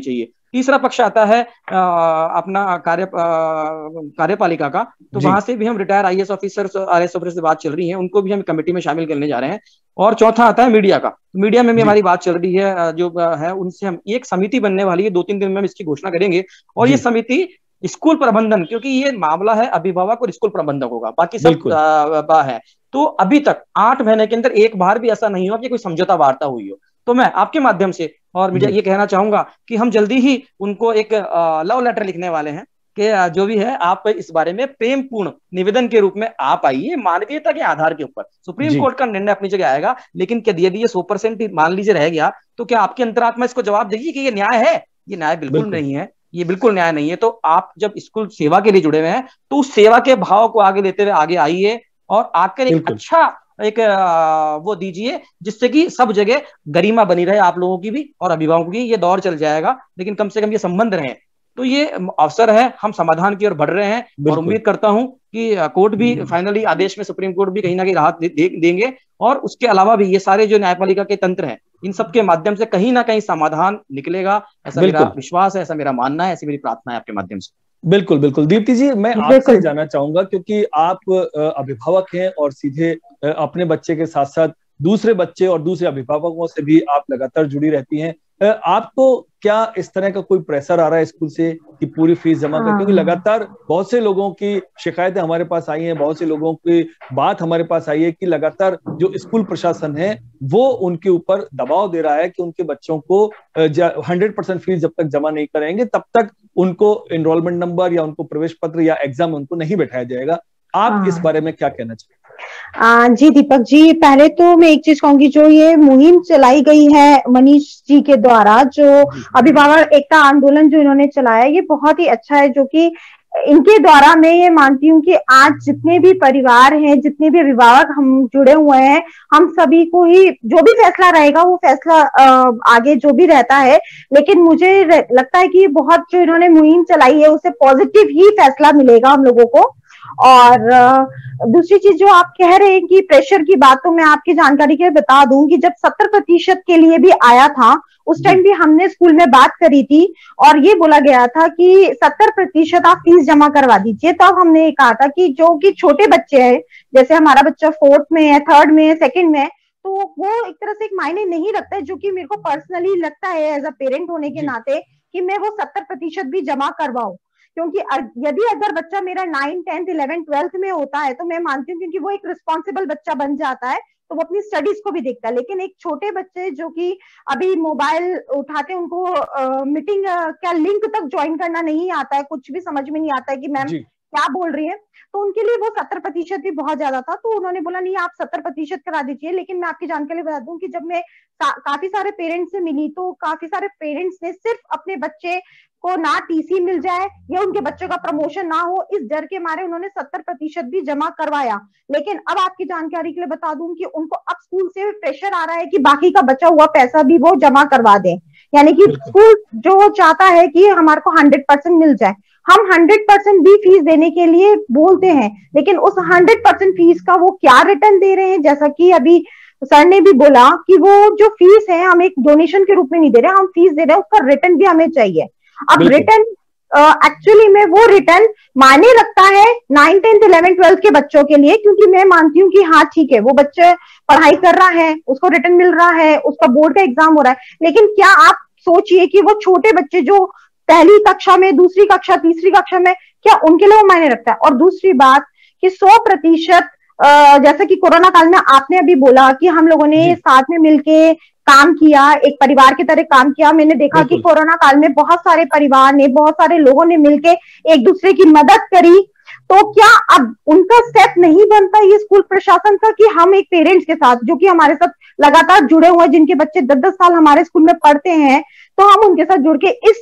तीसरा पक्ष आता है अपना कार्यपालिका का, तो वहां से भी हम retire IAS officers, RS officer से बात चल रही है, उनको भी हम कमेटी में शामिल करने जा रहे हैं। और चौथा आता है मीडिया का, मीडिया में भी हमारी बात चल रही है, जो है उनसे हम एक समिति बनने वाली है, 2-3 दिन में हम इसकी घोषणा करेंगे। और ये समिति स्कूल प्रबंधन, क्योंकि ये मामला है अभिभावक और स्कूल प्रबंधक होगा, बाकी सब है। तो अभी तक 8 महीने के अंदर एक बार भी ऐसा नहीं हुआ कि कोई समझौता वार्ता हुई हो। तो मैं आपके माध्यम से और मीडिया ये कहना चाहूंगा कि हम जल्दी ही उनको एक लव लेटर लिखने वाले हैं कि जो भी है आप इस बारे में प्रेम पूर्ण निवेदन के रूप में आप आइए, मानवीयता के आधार के ऊपर। सुप्रीम कोर्ट का निर्णय अपनी जगह आएगा, लेकिन यदि ये 100% मान लीजिए रह गया, तो क्या आपकी अंतरात्मा इसको जवाब देगी कि ये न्याय है? ये न्याय बिल्कुल नहीं है, ये बिल्कुल न्याय नहीं है। तो आप जब स्कूल सेवा के लिए जुड़े हुए हैं, तो उस सेवा के भाव को आगे लेते हुए आगे आइए और आकर एक अच्छा एक वो दीजिए, जिससे कि सब जगह गरिमा बनी रहे आप लोगों की भी और अभिभावकों की। ये दौर चल जाएगा, लेकिन कम से कम ये संबंध रहे। तो ये अवसर है, हम समाधान की ओर बढ़ रहे हैं और उम्मीद करता हूं कि कोर्ट भी फाइनली आदेश में, सुप्रीम कोर्ट भी कहीं ना कहीं राहत देंगे। और उसके अलावा भी ये सारे जो न्यायपालिका के तंत्र हैं, इन सब के माध्यम से कहीं ना कहीं समाधान निकलेगा, ऐसा मेरा विश्वास है, ऐसा मेरा मानना है, ऐसी मेरी प्रार्थना है आपके माध्यम से। बिल्कुल बिल्कुल दीप्ति जी, मैं आपसे जानना चाहूंगा, क्योंकि आप अभिभावक हैं और सीधे अपने बच्चे के साथ साथ दूसरे बच्चे और दूसरे अभिभावकों से भी आप लगातार जुड़ी रहती हैं। आपको क्या इस तरह का कोई प्रेशर आ रहा है स्कूल से कि पूरी फीस जमा कर? क्योंकि लगातार बहुत से लोगों की शिकायतें हमारे पास आई हैं, बहुत से लोगों की बात हमारे पास आई है कि लगातार जो स्कूल प्रशासन है वो उनके ऊपर दबाव दे रहा है कि उनके बच्चों को 100% फीस जब तक जमा नहीं करेंगे तब तक उनको एनरोलमेंट नंबर या उनको प्रवेश पत्र या एग्जाम उनको नहीं बैठाया जाएगा। आप इस बारे में क्या कहना चाहिए? जी दीपक जी, पहले तो मैं एक चीज कहूंगी, जो ये मुहिम चलाई गई है मनीष जी के द्वारा, जो अभिभावक एकता आंदोलन जो इन्होंने चलाया, ये बहुत ही अच्छा है। जो कि इनके द्वारा मैं ये मानती हूँ कि आज जितने भी परिवार हैं, जितने भी अभिभावक हम जुड़े हुए हैं, हम सभी को ही जो भी फैसला रहेगा वो फैसला आगे जो भी रहता है, लेकिन मुझे लगता है कि बहुत जो इन्होंने मुहिम चलाई है उससे पॉजिटिव ही फैसला मिलेगा हम लोगों को। और दूसरी चीज जो आप कह रहे हैं कि प्रेशर की बात, तो मैं आपकी जानकारी के लिए बता दूं कि जब 70% के लिए भी आया था, उस टाइम भी हमने स्कूल में बात करी थी और ये बोला गया था कि 70% आप फीस जमा करवा दीजिए। तो अब हमने कहा था कि जो कि छोटे बच्चे हैं, जैसे हमारा बच्चा 4th में है, 3rd में है, 2nd में है, तो वो एक तरह से एक मायने नहीं रखता है, जो कि मेरे को पर्सनली लगता है एज अ पेरेंट होने के नाते कि मैं वो 70% भी जमा करवाऊं। क्योंकि यदि अगर बच्चा मेरा 9th, 10th, 11th, 12th में होता है तो मैं मानती हूँ, क्योंकि वो एक रिस्पॉन्सिबल बच्चा बन जाता है, तो वो अपनी स्टडीज को भी देखता है। लेकिन एक छोटे बच्चे जो कि अभी मोबाइल उठाते, उनको मीटिंग क्या लिंक तक ज्वाइन करना नहीं आता है, कुछ भी समझ में नहीं आता है कि मैम क्या बोल रही है, तो उनके लिए वो 70% भी बहुत ज्यादा था। तो उन्होंने बोला नहीं, आप 70% करा दीजिए। लेकिन मैं आपकी जानकारी बता दूं कि जब मैं काफी सारे पेरेंट्स से मिली, तो काफी सारे पेरेंट्स ने सिर्फ अपने बच्चे को ना TC मिल जाए या उनके बच्चों का प्रमोशन ना हो, इस डर के मारे उन्होंने 70% भी जमा करवाया। लेकिन अब आपकी जानकारी के लिए बता दूं कि उनको अब स्कूल से प्रेशर आ रहा है कि बाकी का बचा हुआ पैसा भी वो जमा करवा दें। यानी कि स्कूल जो चाहता है कि हमारे को 100% मिल जाए। हम 100% भी फीस देने के लिए बोलते हैं, लेकिन उस 100% फीस का वो क्या रिटर्न दे रहे हैं, जैसा कि अभी सर ने भी बोला कि वो जो फीस है हम एक डोनेशन के रूप में नहीं दे रहे, हम फीस दे रहे हैं, उसका रिटर्न भी हमें चाहिए। अब रिटर्न एक्चुअली में वो रिटर्न मायने रखता है 9th, 10th, 11th, 12th के बच्चों के लिए, क्योंकि मैं मानती हूँ कि हाँ ठीक है, वो बच्चे पढ़ाई कर रहा है, उसको रिटर्न मिल रहा है, उसका बोर्ड का एग्जाम हो रहा है। लेकिन क्या आप सोचिए कि वो छोटे बच्चे जो पहली कक्षा में, दूसरी कक्षा, तीसरी कक्षा में, क्या उनके लिए वो मायने रखता है? और दूसरी बात कि 100% जैसा कि कोरोना काल में आपने अभी बोला कि हम लोगों ने साथ में मिलके काम किया, एक परिवार की तरह काम किया। मैंने देखा कि कोरोना काल में बहुत सारे परिवार ने, बहुत सारे लोगों ने मिलके एक दूसरे की मदद करी। तो क्या अब उनका स्टेप नहीं बनता ये स्कूल प्रशासन का कि हम एक पेरेंट्स के साथ, जो कि हमारे साथ लगातार जुड़े हुए हैं, जिनके बच्चे 10-10 साल हमारे स्कूल में पढ़ते हैं, तो हम उनके साथ जुड़ के इस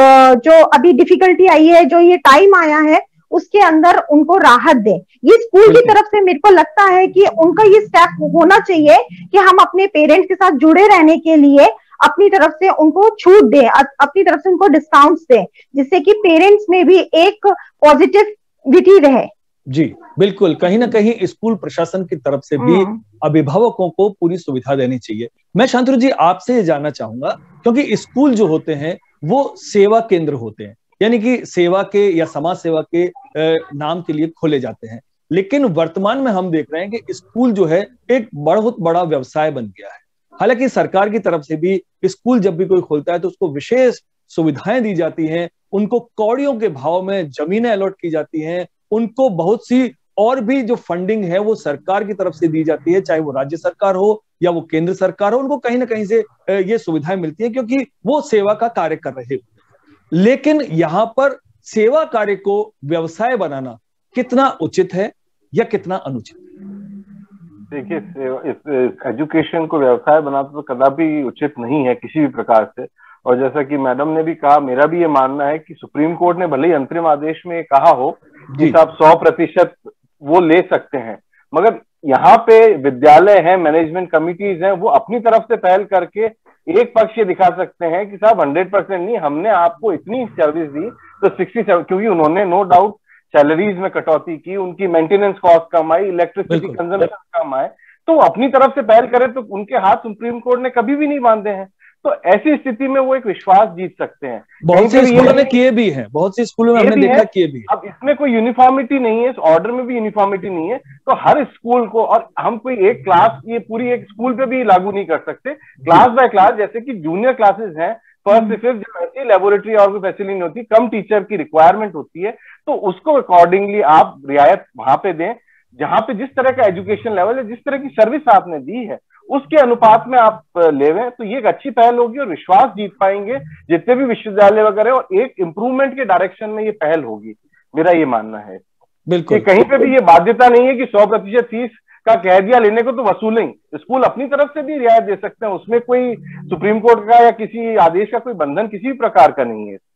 जो अभी डिफिकल्टी आई है, जो ये टाइम आया है, उसके अंदर उनको राहत दें। ये स्कूल की तरफ से मेरे को लगता है कि उनका ये स्टेप होना चाहिए कि हम अपने पेरेंट्स के साथ जुड़े रहने के लिए अपनी तरफ से उनको छूट दें, अपनी तरफ से उनको डिस्काउंट्स दें, जिससे कि पेरेंट्स में भी एक पॉजिटिविटी रहे। जी बिल्कुल, कहीं ना कहीं स्कूल प्रशासन की तरफ से भी अभिभावकों को पूरी सुविधा देनी चाहिए। मैं शांतनु जी आपसे ये जानना चाहूंगा, क्योंकि स्कूल जो होते हैं वो सेवा केंद्र होते हैं, यानी कि सेवा के या समाज सेवा के नाम के लिए खोले जाते हैं, लेकिन वर्तमान में हम देख रहे हैं कि स्कूल जो है एक बहुत बड़ा व्यवसाय बन गया है। हालांकि सरकार की तरफ से भी स्कूल जब भी कोई खोलता है तो उसको विशेष सुविधाएं दी जाती हैं, उनको कौड़ियों के भाव में जमीनें अलॉट की जाती हैं, उनको बहुत सी और भी जो फंडिंग है वो सरकार की तरफ से दी जाती है, चाहे वो राज्य सरकार हो या वो केंद्र सरकार हो, उनको कहीं ना कहीं से ये सुविधाएं मिलती है क्योंकि वो सेवा का कार्य कर रहे हो। लेकिन यहाँ पर सेवा कार्य को व्यवसाय बनाना कितना उचित है या कितना अनुचित? देखिए, इस एजुकेशन को व्यवसाय बनाना तो कदापि उचित नहीं है किसी भी प्रकार से। और जैसा कि मैडम ने भी कहा, मेरा भी ये मानना है कि सुप्रीम कोर्ट ने भले ही अंतरिम आदेश में कहा हो कि आप 100% वो ले सकते हैं, मगर यहाँ पे विद्यालय है, मैनेजमेंट कमिटीज हैं, वो अपनी तरफ से पहल करके एक पक्ष ये दिखा सकते हैं कि साहब 100% नहीं, हमने आपको इतनी सर्विस दी तो 67, क्योंकि उन्होंने नो डाउट सैलरीज में कटौती की, उनकी मेंटेनेंस कॉस्ट कम आई, इलेक्ट्रिसिटी कंजम्पशन कम आए, तो अपनी तरफ से पहल करें तो उनके हाथ सुप्रीम कोर्ट ने कभी भी नहीं बांधे हैं। तो ऐसी स्थिति में वो एक विश्वास जीत सकते हैं। बहुत से स्कूलों में किए भी हैं, बहुत से स्कूलों में हमने देखा किए भी। अब इसमें कोई यूनिफॉर्मिटी नहीं है, इस ऑर्डर में भी यूनिफॉर्मिटी नहीं है, तो हर स्कूल को, और हम कोई एक क्लास ये पूरी एक स्कूल पे भी लागू नहीं कर सकते, क्लास बाय क्लास, जैसे कि जूनियर क्लासेस हैं, फर्स्ट से फिफ्थ, जब ऐसी लेबोरेटरी और कोई फैसिलिटी नहीं होती, कम टीचर की रिक्वायरमेंट होती है, तो उसको अकॉर्डिंगली आप रियायत वहां पे दें, जहां पे जिस तरह का एजुकेशन लेवल है, जिस तरह की सर्विस आपने दी है, उसके अनुपात में आप लेवें, तो ये एक अच्छी पहल होगी और विश्वास जीत पाएंगे जितने भी विश्वविद्यालय वगैरह, और एक इम्प्रूवमेंट के डायरेक्शन में ये पहल होगी, मेरा ये मानना है। बिल्कुल, कहीं पे भी ये बाध्यता नहीं है कि 100% फीस का कह दिया लेने को तो वसूलें, स्कूल अपनी तरफ से भी रियायत दे सकते हैं, उसमें कोई सुप्रीम कोर्ट का या किसी आदेश का कोई बंधन किसी भी प्रकार का नहीं है।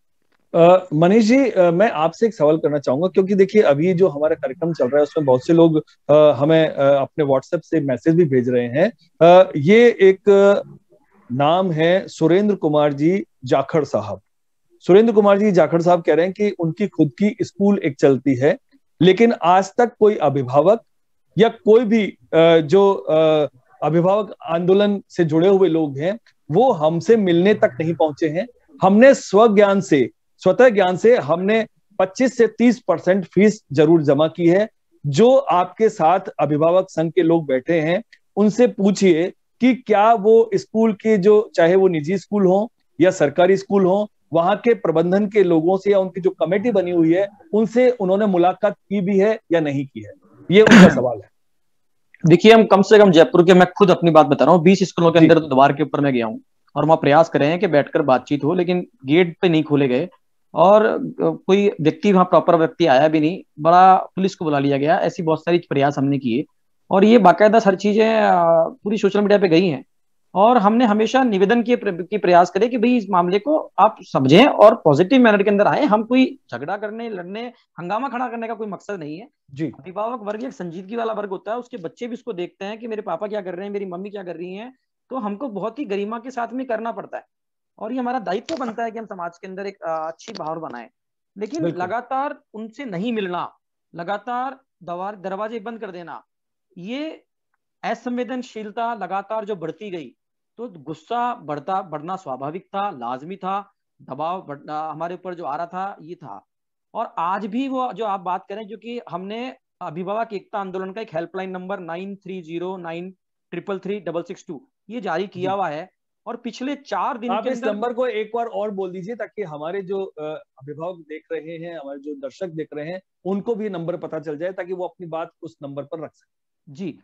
मनीष जी, मैं आपसे एक सवाल करना चाहूंगा, क्योंकि देखिए अभी जो हमारा कार्यक्रम चल रहा है उसमें बहुत से लोग हमें अपने व्हाट्सएप से मैसेज भी भेज रहे हैं। ये एक नाम है सुरेंद्र कुमार जी जाखड़ साहब। सुरेंद्र कुमार जी जाखड़ साहब कह रहे हैं कि उनकी खुद की स्कूल एक चलती है, लेकिन आज तक कोई अभिभावक या कोई भी जो अभिभावक आंदोलन से जुड़े हुए लोग हैं वो हमसे मिलने तक नहीं पहुंचे हैं। हमने स्वतः ज्ञान से हमने 25 से 30% फीस जरूर जमा की है। जो आपके साथ अभिभावक संघ के लोग बैठे हैं उनसे पूछिए कि क्या वो स्कूल के, जो चाहे वो निजी स्कूल हो या सरकारी स्कूल हो, वहां के प्रबंधन के लोगों से या उनकी जो कमेटी बनी हुई है उनसे उन्होंने मुलाकात की भी है या नहीं की है, ये उनका सवाल है। देखिए, हम कम से कम जयपुर के, मैं खुद अपनी बात बता रहा हूँ, 20 स्कूलों के अंदर द्वार के ऊपर मैं गया हूँ और वहाँ प्रयास कर रहे हैं कि बैठकर बातचीत हो, लेकिन गेट पे नहीं खोले गए और कोई व्यक्ति वहाँ प्रॉपर व्यक्ति आया भी नहीं, बड़ा पुलिस को बुला लिया गया। ऐसी बहुत सारी प्रयास हमने किए और ये बाकायदा हर चीजें पूरी सोशल मीडिया पे गई हैं और हमने हमेशा निवेदन की प्रयास करे कि भाई इस मामले को आप समझें और पॉजिटिव मैनर के अंदर आए। हम कोई झगड़ा करने, लड़ने, हंगामा खड़ा करने का कोई मकसद नहीं है जी। अभिभावक वर्ग एक संजीदगी वाला वर्ग होता है, उसके बच्चे भी उसको देखते हैं कि मेरे पापा क्या कर रहे हैं, मेरी मम्मी क्या कर रही हैं, तो हमको बहुत ही गरिमा के साथ में करना पड़ता है और ये हमारा दायित्व बनता है कि हम समाज के अंदर एक अच्छी माहौल बनाएं। लेकिन लगातार उनसे नहीं मिलना, लगातार दरवाजे बंद कर देना, ये असंवेदनशीलता लगातार जो बढ़ती गई, तो गुस्सा बढ़ना स्वाभाविक था, लाजमी था, दबाव हमारे ऊपर जो आ रहा था ये था। और आज भी वो जो आप बात करें, जो कि हमने अभिभावक एकता आंदोलन का एक हेल्पलाइन नंबर 9309333662 ये जारी किया हुआ है और पिछले 4 दिन आप इस नंबर को एक बार और बोल दीजिए ताकि हमारे जो अभिभावक देख रहे हैं, हमारे जो दर्शक देख रहे हैं, उनको भी नंबर पता चल जाए ताकि वो अपनी बात उस नंबर पर रख सके। जी,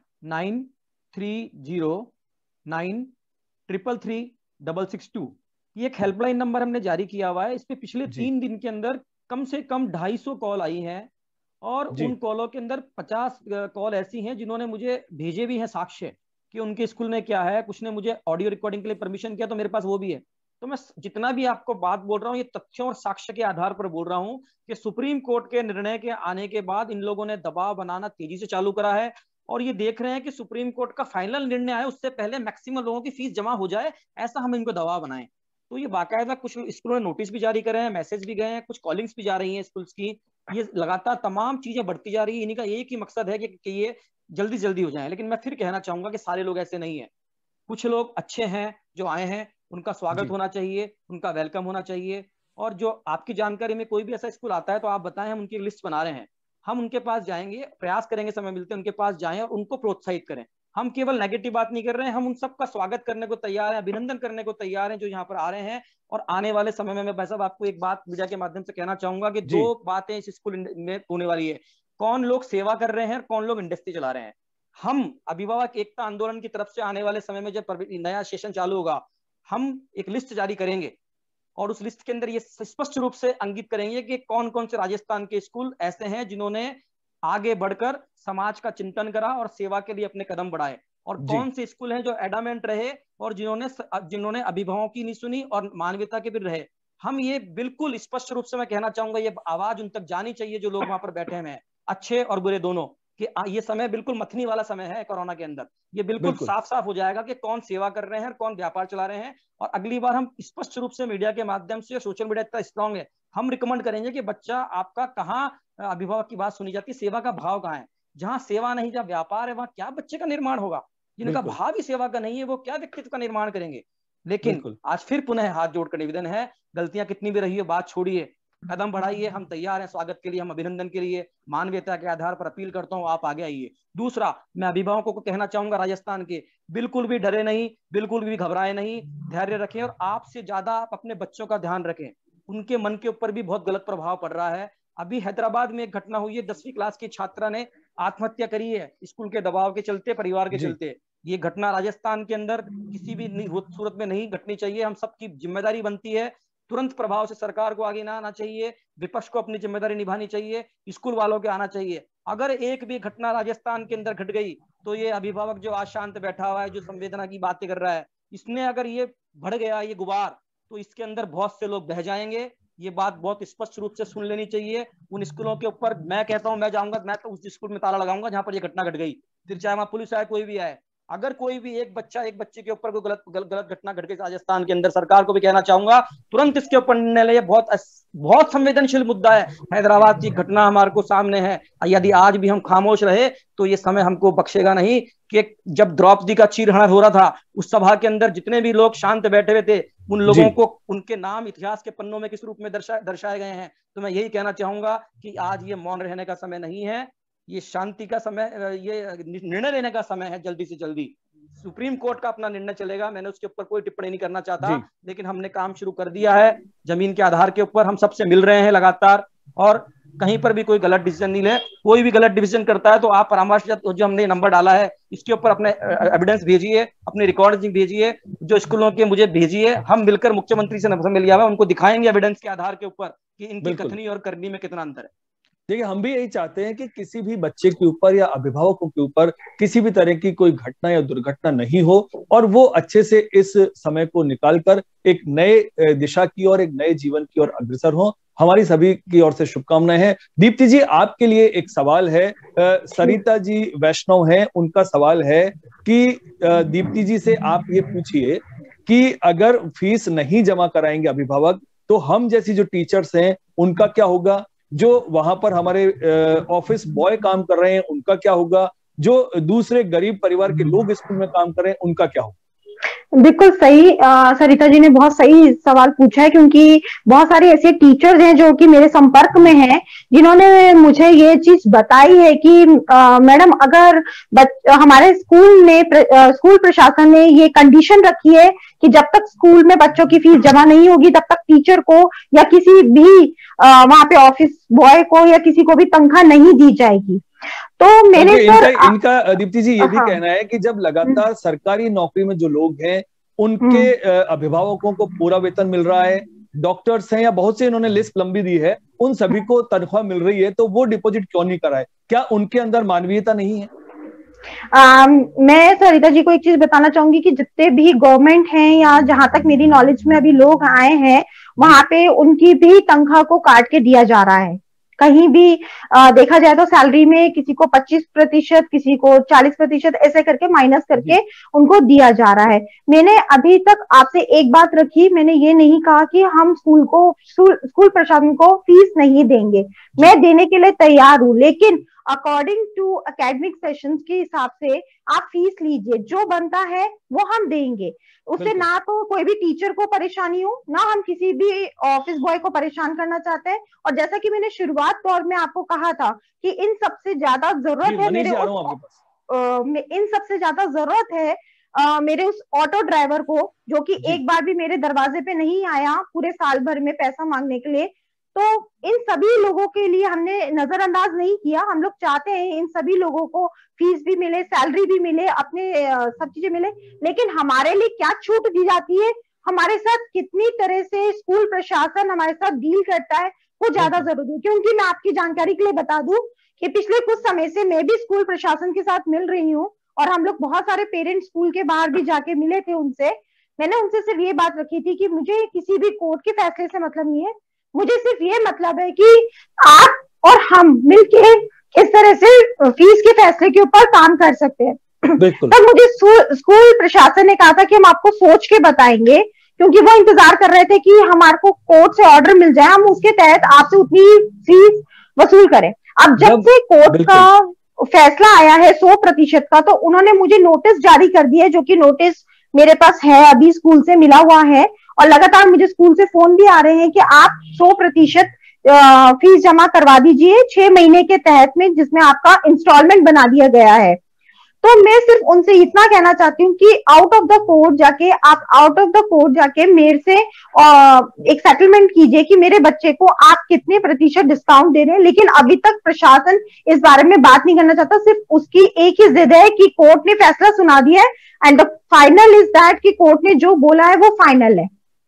9309333662 ये एक हेल्पलाइन नंबर हमने जारी किया हुआ है। इस पे पिछले 3 दिन के अंदर कम से कम 250 कॉल आई हैं और उन कॉलों के अंदर 50 कॉल ऐसी हैं जिन्होंने मुझे भेजे भी हैं साक्ष्य कि उनके स्कूल में क्या है। कुछ ने मुझे ऑडियो रिकॉर्डिंग के लिए परमिशन किया, तो मेरे पास वो भी है। तो मैं जितना भी आपको बात बोल रहा हूँ ये तथ्यों और साक्ष्य के आधार पर बोल रहा हूँ कि सुप्रीम कोर्ट के निर्णय के आने के बाद इन लोगों ने दबाव बनाना तेजी से चालू करा है और ये देख रहे हैं कि सुप्रीम कोर्ट का फाइनल निर्णय आए उससे पहले मैक्सिमम लोगों की फीस जमा हो जाए, ऐसा हम इनको दबाव बनाएं। तो ये बाकायदा कुछ स्कूलों ने नोटिस भी जारी करे हैं, मैसेज भी गए हैं, कुछ कॉलिंग्स भी जा रही हैं स्कूल्स की ये लगातार तमाम चीजें बढ़ती जा रही है। इन्हीं का एक ही मकसद है कि ये जल्दी जल्दी हो जाए। लेकिन मैं फिर कहना चाहूंगा कि सारे लोग ऐसे नहीं है, कुछ लोग अच्छे हैं जो आए हैं, उनका स्वागत होना चाहिए, उनका वेलकम होना चाहिए। और जो आपकी जानकारी में कोई भी ऐसा स्कूल आता है तो आप बताएं, हम उनकी लिस्ट बना रहे हैं, हम उनके पास जाएंगे, प्रयास करेंगे समय मिलते उनके पास जाएं और उनको प्रोत्साहित करें। हम केवल नेगेटिव बात नहीं कर रहे हैं, हम उन सबका स्वागत करने को तैयार हैं, अभिनंदन करने को तैयार हैं जो यहाँ पर आ रहे हैं। और आने वाले समय में मैं भाई साहब आपको एक बात मीडिया के माध्यम से कहना चाहूंगा कि 2 बातें इस स्कूल में होने वाली है। कौन लोग सेवा कर रहे हैं, कौन लोग इंडस्ट्री चला रहे हैं। हम अभिभावक एकता आंदोलन की तरफ से आने वाले समय में जब नया सेशन चालू होगा, हम एक लिस्ट जारी करेंगे और उस लिस्ट के अंदर ये स्पष्ट रूप से अंकित करेंगे कि कौन कौन से राजस्थान के स्कूल ऐसे हैं जिन्होंने आगे बढ़कर समाज का चिंतन करा और सेवा के लिए अपने कदम बढ़ाए, और कौन से स्कूल हैं जो एडामेंट रहे और जिन्होंने अभिभावकों की नहीं सुनी और मानवता के भी रहे। हम ये बिल्कुल स्पष्ट रूप से मैं कहना चाहूंगा, ये आवाज उन तक जानी चाहिए जो लोग वहां पर बैठे हुए हैं, अच्छे और बुरे दोनों, कि ये समय बिल्कुल मथनी वाला समय है कोरोना के अंदर। ये बिल्कुल साफ साफ हो जाएगा कि कौन सेवा कर रहे हैं और कौन व्यापार चला रहे हैं। और अगली बार हम स्पष्ट रूप से मीडिया के माध्यम से, सोशल मीडिया इतना स्ट्रांग है, हम रिकमेंड करेंगे कि बच्चा आपका कहाँ अभिभावक की बात सुनी जाती है, सेवा का भाव कहाँ है। जहाँ सेवा नहीं, जहाँ व्यापार है, वहां क्या बच्चे का निर्माण होगा। जिनका भाव ही सेवा का नहीं है, वो क्या व्यक्तित्व का निर्माण करेंगे। लेकिन आज फिर पुनः हाथ जोड़कर निवेदन है, गलतियां कितनी भी रही है बात छोड़िए, कदम बढ़ाइए, हम तैयार हैं स्वागत के लिए, हम अभिनंदन के लिए, मानवीयता के आधार पर अपील करता हूं, आप आगे आइए। दूसरा, मैं अभिभावकों को कहना चाहूंगा राजस्थान के, बिल्कुल भी डरे नहीं, बिल्कुल भी घबराए नहीं, धैर्य रखें और आपसे ज्यादा आप अपने बच्चों का ध्यान रखें। उनके मन के ऊपर भी बहुत गलत प्रभाव पड़ रहा है। अभी हैदराबाद में एक घटना हुई है, 10वीं क्लास की छात्रा ने आत्महत्या करी है स्कूल के दबाव के चलते, परिवार के चलते। ये घटना राजस्थान के अंदर किसी भी सूरत में नहीं घटनी चाहिए। हम सबकी जिम्मेदारी बनती है, तुरंत प्रभाव से सरकार को आगे ना आना चाहिए, विपक्ष को अपनी जिम्मेदारी निभानी चाहिए, स्कूल वालों के आना चाहिए। अगर एक भी घटना राजस्थान के अंदर घट गई तो ये अभिभावक जो आज शांत बैठा हुआ है, जो संवेदना की बातें कर रहा है, इसने अगर ये बढ़ गया ये गुबार, तो इसके अंदर बहुत से लोग बह जाएंगे। ये बात बहुत स्पष्ट रूप से सुन लेनी चाहिए। उन स्कूलों के ऊपर मैं कहता हूं, मैं जाऊंगा, मैं तो उस स्कूल में ताला लगाऊंगा जहां पर ये घटना घट गई, फिर चाहे वहां पुलिस आए, कोई भी आए। अगर कोई भी एक बच्चे के ऊपर कोई गलत घटना घट गई राजस्थान के अंदर, सरकार को भी कहना चाहूंगा तुरंत इसके ऊपर निर्णय ले। बहुत संवेदनशील मुद्दा है। हैदराबाद की घटना हमारे को सामने है, यदि आज भी हम खामोश रहे तो ये समय हमको बख्शेगा नहीं। कि जब द्रौपदी का चीरहरण हो रहा था, उस सभा के अंदर जितने भी लोग शांत बैठे हुए थे, उन लोगों को उनके नाम इतिहास के पन्नों में किस रूप में दर्शाए गए हैं। तो मैं यही कहना चाहूंगा कि आज ये मौन रहने का समय नहीं है, ये शांति का समय, ये निर्णय लेने का समय है। जल्दी से जल्दी सुप्रीम कोर्ट का अपना निर्णय चलेगा, मैंने उसके ऊपर कोई टिप्पणी नहीं करना चाहता, लेकिन हमने काम शुरू कर दिया है जमीन के आधार के ऊपर। हम सबसे मिल रहे हैं लगातार और कहीं पर भी कोई गलत डिसीजन नहीं ले। कोई भी गलत डिसीजन करता है तो आप परामर्श, जो हमने नंबर डाला है इसके ऊपर अपने एविडेंस भेजिए, अपने रिकॉर्ड भेजिए, जो स्कूलों के मुझे भेजिए। हम मिलकर मुख्यमंत्री से मिल लिया है, उनको दिखाएंगे एविडेंस के आधार के ऊपर कि इनकी कथनी और करनी में कितना अंतर है। देखिए, हम भी यही चाहते हैं कि किसी भी बच्चे के ऊपर या अभिभावकों के ऊपर किसी भी तरह की कोई घटना या दुर्घटना नहीं हो और वो अच्छे से इस समय को निकालकर एक नए दिशा की और एक नए जीवन की ओर अग्रसर हो। हमारी सभी की ओर से शुभकामनाएं हैं। दीप्ति जी, आपके लिए एक सवाल है। सरिता जी वैष्णव हैं, उनका सवाल है कि दीप्ति जी से आप ये पूछिए कि अगर फीस नहीं जमा कराएंगे अभिभावक तो हम जैसी जो टीचर्स हैं उनका क्या होगा, जो वहां पर हमारे ऑफिस बॉय काम कर रहे हैं उनका क्या होगा, जो दूसरे गरीब परिवार के लोग स्कूल में काम कर रहे हैं उनका क्या होगा। बिल्कुल सही, सरिता जी ने बहुत सही सवाल पूछा है, क्योंकि बहुत सारे ऐसे टीचर्स हैं जो कि मेरे संपर्क में हैं, जिन्होंने मुझे ये चीज बताई है कि मैडम, अगर हमारे स्कूल प्रशासन ने ये कंडीशन रखी है कि जब तक स्कूल में बच्चों की फीस जमा नहीं होगी तब तक टीचर को या किसी भी वहां पे ऑफिस बॉय को या किसी को भी तनख्वाह नहीं दी जाएगी। तो मेरे इनका दीप्ति जी ये भी कहना है कि जब लगातार सरकारी नौकरी में जो लोग हैं उनके अभिभावकों को पूरा वेतन मिल रहा है, डॉक्टर्स हैं या बहुत से इन्होंने लिस्ट लंबी दी है, उन सभी को तनख्वाह मिल रही है, तो वो डिपॉजिट क्यों नहीं कराए? क्या उनके अंदर मानवीयता नहीं है? मैं सरिता जी को एक चीज बताना चाहूंगी कि जितने भी गवर्नमेंट हैं या जहां तक मेरी नॉलेज में अभी लोग आए हैं, वहां पे उनकी भी तनख्वाह को काट के दिया जा रहा है। कहीं भी देखा जाए तो सैलरी में किसी को 25%, किसी को 40%, ऐसे करके माइनस करके उनको दिया जा रहा है। मैंने अभी तक आपसे एक बात रखी, मैंने ये नहीं कहा कि हम स्कूल प्रशासन को फीस नहीं देंगे, मैं देने के लिए तैयार हूँ, लेकिन अकॉर्डिंग टू एकेडमिक सेशंस के हिसाब से आप फीस लीजिए, जो बनता है वो हम देंगे। उससे ना तो कोई भी टीचर को परेशानी हो, ना हम किसी भी ऑफिस बॉय को परेशान करना चाहते हैं। और जैसा कि मैंने शुरुआत तौर में आपको कहा था कि इन सबसे ज्यादा जरूरत है मेरे इन सबसे ज्यादा जरूरत है मेरे उस ऑटो ड्राइवर को, जो कि एक बार भी मेरे दरवाजे पे नहीं आया पूरे साल भर में पैसा मांगने के लिए। तो इन सभी लोगों के लिए हमने नजरअंदाज नहीं किया। हम लोग चाहते हैं इन सभी लोगों को फीस भी मिले, सैलरी भी मिले, अपने सब चीजें मिले, लेकिन हमारे लिए क्या छूट दी जाती है, हमारे साथ कितनी तरह से स्कूल प्रशासन हमारे साथ डील करता है, वो ज्यादा जरूरी है। क्योंकि मैं आपकी जानकारी के लिए बता दूं कि पिछले कुछ समय से मैं भी स्कूल प्रशासन के साथ मिल रही हूँ, और हम लोग बहुत सारे पेरेंट्स स्कूल के बाहर भी जाके मिले थे उनसे। मैंने उनसे सिर्फ ये बात रखी थी कि मुझे किसी भी कोर्ट के फैसले से मतलब नहीं है, मुझे सिर्फ ये मतलब है कि आप और हम मिलके किस तरह से फीस के फैसले के ऊपर काम कर सकते हैं। तब मुझे स्कूल प्रशासन ने कहा था कि हम आपको सोच के बताएंगे, क्योंकि वो इंतजार कर रहे थे कि हमारे को कोर्ट से ऑर्डर मिल जाए, हम उसके तहत आपसे उतनी फीस वसूल करें। अब जब से कोर्ट का फैसला आया है 100% का, तो उन्होंने मुझे नोटिस जारी कर दिया है, जो कि नोटिस मेरे पास है, अभी स्कूल से मिला हुआ है, और लगातार मुझे स्कूल से फोन भी आ रहे हैं कि आप 100% फीस जमा करवा दीजिए 6 महीने के तहत में, जिसमें आपका इंस्टॉलमेंट बना दिया गया है। तो मैं सिर्फ उनसे इतना कहना चाहती हूँ कि आउट ऑफ द कोर्ट जाके मेरे से एक सेटलमेंट कीजिए कि मेरे बच्चे को आप कितने प्रतिशत डिस्काउंट दे रहे हैं। लेकिन अभी तक प्रशासन इस बारे में बात नहीं करना चाहता, सिर्फ उसकी एक ही जिद है कि कोर्ट ने फैसला सुना दिया है, and the final is that कि कोर्ट ने जो बोला है वो फाइनल है।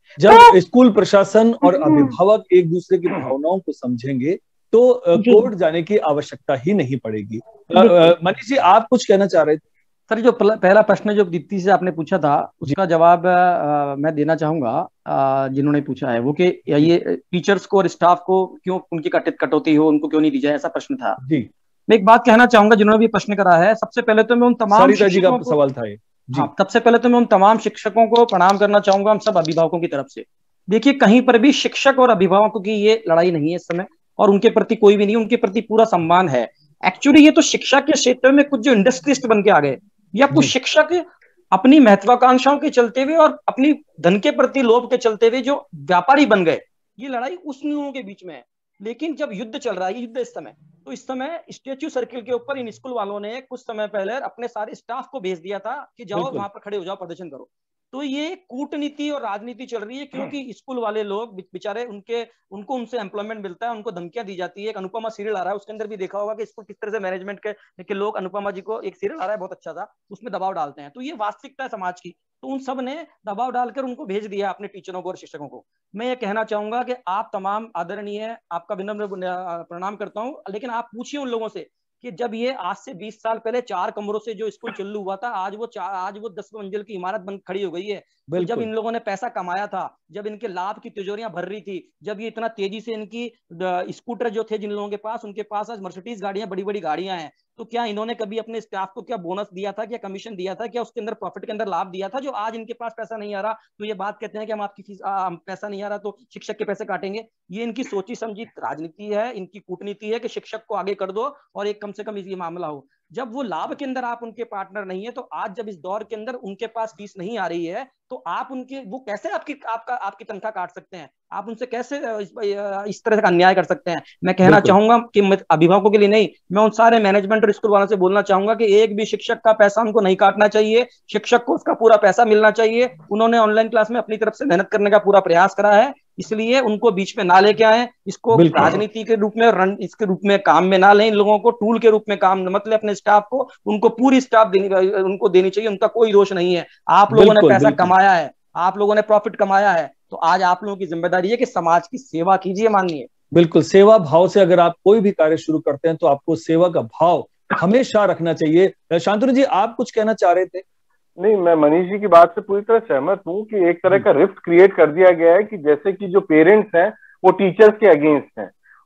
जब स्कूल प्रशासन और अभिभावक एक दूसरे की भावनाओं को समझेंगे तो कोर्ट जाने की आवश्यकता ही नहीं पड़ेगी। मनीष जी, आप कुछ कहना चाह रहे थे? सर, जो पहला प्रश्न जो दीप्ति से आपने पूछा था, उसका जवाब मैं देना चाहूंगा जिन्होंने पूछा है वो, कि ये टीचर्स को और स्टाफ को क्यों उनकी कटौती हो, उनको क्यों नहीं दी जाए, ऐसा प्रश्न था जी। मैं एक बात कहना चाहूंगा जिन्होंने भी प्रश्न करा है, सबसे पहले तो मैं उन तमाम शिक्षकों का सवाल था ये। हाँ, सबसे पहले तो मैं उन तमाम शिक्षकों को प्रणाम करना चाहूंगा, हम सब अभिभावकों की तरफ से। देखिए, कहीं पर भी शिक्षक और अभिभावकों की ये लड़ाई नहीं है इस समय, और उनके प्रति कोई भी नहीं, उनके प्रति पूरा सम्मान है। एक्चुअली ये तो शिक्षा के क्षेत्र में कुछ जो इंडस्ट्रियलिस्ट बन के आ गए, या कुछ शिक्षक अपनी महत्वाकांक्षाओं के चलते हुए और अपनी धन के प्रति लोभ के चलते हुए जो व्यापारी बन गए, ये लड़ाई उस लोगों के बीच में है। लेकिन जब युद्ध चल रहा है, युद्ध इस समय, तो इस समय स्टैच्यू सर्किल के ऊपर इन स्कूल वालों ने कुछ समय पहले अपने सारे स्टाफ को भेज दिया था कि जाओ वहां पर खड़े हो जाओ, प्रदर्शन करो। तो ये कूटनीति और राजनीति चल रही है, क्योंकि स्कूल वाले लोग बेचारे उनको उनसे एम्प्लॉयमेंट मिलता है, उनको धमकियां दी जाती है। एक अनुपमा सीरियल आ रहा है, उसके अंदर भी देखा होगा कि स्कूल किस तरह से मैनेजमेंट के लोग, अनुपमा जी को एक सीरियल आ रहा है बहुत अच्छा था, उसमें दबाव डालते हैं। तो ये वास्तविकता है समाज की। तो उन सब ने दबाव डालकर उनको भेज दिया अपने टीचरों को और शिक्षकों को। मैं ये कहना चाहूंगा कि आप तमाम आदरणीय, आपका विनम्र प्रणाम करता हूं, लेकिन आप पूछिए उन लोगों से कि जब ये आज से 20 साल पहले 4 कमरों से जो स्कूल चालू हुआ था, आज वो 10 मंजिल की इमारत बन खड़ी हो गई है। तो जब इन लोगों ने पैसा कमाया था, जब इनके लाभ की तिजोरियां भर रही थी, जब ये इतना तेजी से इनकी स्कूटर जो थे जिन लोगों के पास, उनके पास आज मर्सिडीज गाड़ियां, बड़ी बड़ी गाड़ियां हैं, तो क्या इन्होंने कभी अपने स्टाफ को क्या बोनस दिया था, क्या कमीशन दिया था, क्या उसके अंदर प्रॉफिट के अंदर लाभ दिया था? जो आज इनके पास पैसा नहीं आ रहा तो ये बात कहते हैं कि हम आपकी फीस, पैसा नहीं आ रहा तो शिक्षक के पैसे काटेंगे। ये इनकी सोची समझी राजनीति है, इनकी कूटनीति है कि शिक्षक को आगे कर दो और एक कम से कम ये मामला हो। जब वो लाभ के अंदर आप उनके पार्टनर नहीं है, तो आज जब इस दौर के अंदर उनके पास फीस नहीं आ रही है, तो आप वो कैसे आपकी तनख्वाह काट सकते हैं? आप उनसे कैसे इस तरह का अन्याय कर सकते हैं? मैं कहना चाहूंगा कि अभिभावकों के लिए नहीं, मैं उन सारे मैनेजमेंट और स्कूल वालों से बोलना चाहूंगा कि एक भी शिक्षक का पैसा उनको नहीं काटना चाहिए, शिक्षक को उसका पूरा पैसा मिलना चाहिए। उन्होंने ऑनलाइन क्लास में अपनी तरफ से मेहनत करने का पूरा प्रयास करा है, इसलिए उनको बीच में ना लेके आए, इसको राजनीति के रूप में, इसके रूप में काम में ना लें। इन लोगों को टूल के रूप में काम, मतलब अपने स्टाफ को, उनको पूरी स्टाफ उनको देनी चाहिए, उनका कोई दोष नहीं है। आप लोगों ने पैसा कमाया है, आप लोगों ने प्रॉफिट कमाया है, तो आज आप लोगों की जिम्मेदारी है कि समाज की सेवा कीजिए। माननीय, बिल्कुल, सेवा भाव से अगर आप कोई भी कार्य शुरू करते हैं तो आपको सेवा का भाव हमेशा रखना चाहिए। शांतनु जी, आप कुछ कहना चाह रहे थे? नहीं, मैं मनीष जी की बात से पूरी तरह सहमत हूँ कि एक तरह का रिफ्ट क्रिएट कर दिया गया है कि जैसे कि जो पेरेंट्स हैं वो टीचर्स के अगेंस्ट हैं,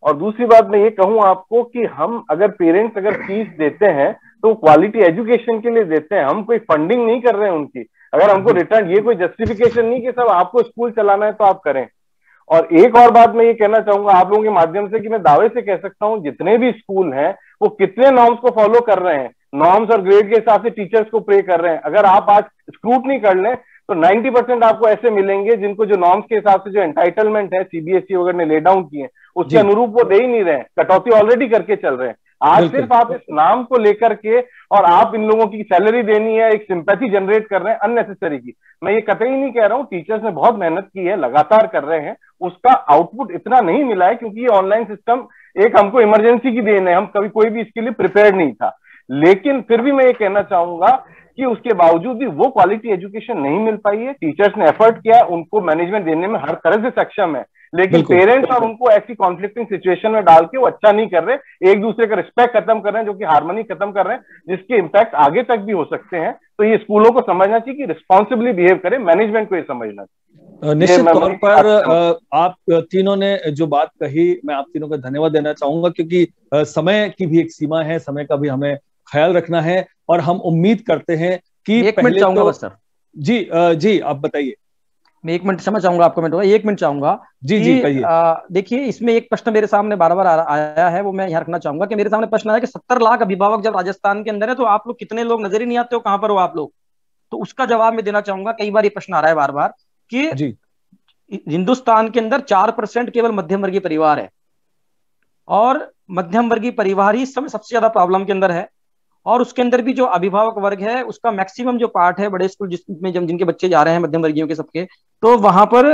और दूसरी बात मैं ये कहूँ आपको कि हम अगर पेरेंट्स अगर फीस देते हैं तो क्वालिटी एजुकेशन के लिए देते हैं, हम कोई फंडिंग नहीं कर रहे हैं उनकी। अगर हमको रिटर्न, ये कोई जस्टिफिकेशन नहीं कि सब आपको स्कूल चलाना है तो आप करें। और एक और बात मैं ये कहना चाहूंगा आप लोगों के माध्यम से कि मैं दावे से कह सकता हूं जितने भी स्कूल हैं वो कितने नॉर्म्स को फॉलो कर रहे हैं, नॉर्म्स और ग्रेड के हिसाब से टीचर्स को पे कर रहे हैं। अगर आप आज स्क्रूटनी कर लें तो 90% आपको ऐसे मिलेंगे जिनको जो नॉर्म्स के हिसाब से जो एंटाइटलमेंट है सीबीएसई वगैरह ने ले डाउन किए उसके अनुरूप वो दे ही नहीं रहे, कटौती ऑलरेडी करके चल रहे हैं। आज सिर्फ आप इस नाम को लेकर के और आप इन लोगों की सैलरी देनी है, एक सिंपैथी जनरेट कर रहे हैं अननेसेसरी की। मैं ये कतई नहीं कह रहा हूं, टीचर्स ने बहुत मेहनत की है, लगातार कर रहे हैं, उसका आउटपुट इतना नहीं मिला है क्योंकि ये ऑनलाइन सिस्टम एक हमको इमरजेंसी की देन है, हम कभी कोई भी इसके लिए प्रिपेयर नहीं था। लेकिन फिर भी मैं ये कहना चाहूंगा कि उसके बावजूद भी वो क्वालिटी एजुकेशन नहीं मिल पाई है। टीचर्स ने एफर्ट किया, उनको मैनेजमेंट देने में हर तरह से सक्षम है, लेकिन पेरेंट्स और उनको ऐसी कॉन्फ्लिक्टिंग सिचुएशन में डाल के वो अच्छा नहीं कर रहे, एक दूसरे का रिस्पेक्ट खत्म कर रहे हैं, जो कि हार्मनी खत्म कर रहे हैं, जिसके इम्पैक्ट आगे तक भी हो सकते हैं। तो ये स्कूलों को समझना चाहिए कि रिस्पॉन्सिबली बिहेव करें, मैनेजमेंट को ये समझना चाहिए। निश्चित तौर पर आप तीनों ने जो बात कही, मैं आप तीनों का धन्यवाद देना चाहूंगा क्योंकि समय की भी एक सीमा है, समय का भी हमें ख्याल रखना है और हम उम्मीद करते हैं कि एक मिनट चाहूंगा बस सर। जी आप बताइए। मैं 1 मिनट समझ चाहूंगा, आपको मिनट 1 मिनट चाहूंगा। जी कहिए। देखिए इसमें एक प्रश्न मेरे सामने बार बार आया है, वो मैं यहाँ रखना चाहूंगा कि मेरे सामने प्रश्न आया कि 70 लाख अभिभावक जब राजस्थान के अंदर है तो आप लोग कितने लोग नजर ही नहीं आते हो, कहां पर हो आप लोग? तो उसका जवाब मैं देना चाहूंगा। कई बार ये प्रश्न आ रहा है बार बार कि हिंदुस्तान के अंदर 4% केवल मध्यम वर्गीय परिवार है और मध्यम वर्गीय परिवार ही इस समय सबसे ज्यादा प्रॉब्लम के अंदर है। और उसके अंदर भी जो अभिभावक वर्ग है उसका मैक्सिमम जो पार्ट है बड़े स्कूल जिसमें जिनके बच्चे जा रहे हैं मध्यम वर्गीयों के सबके, तो वहां पर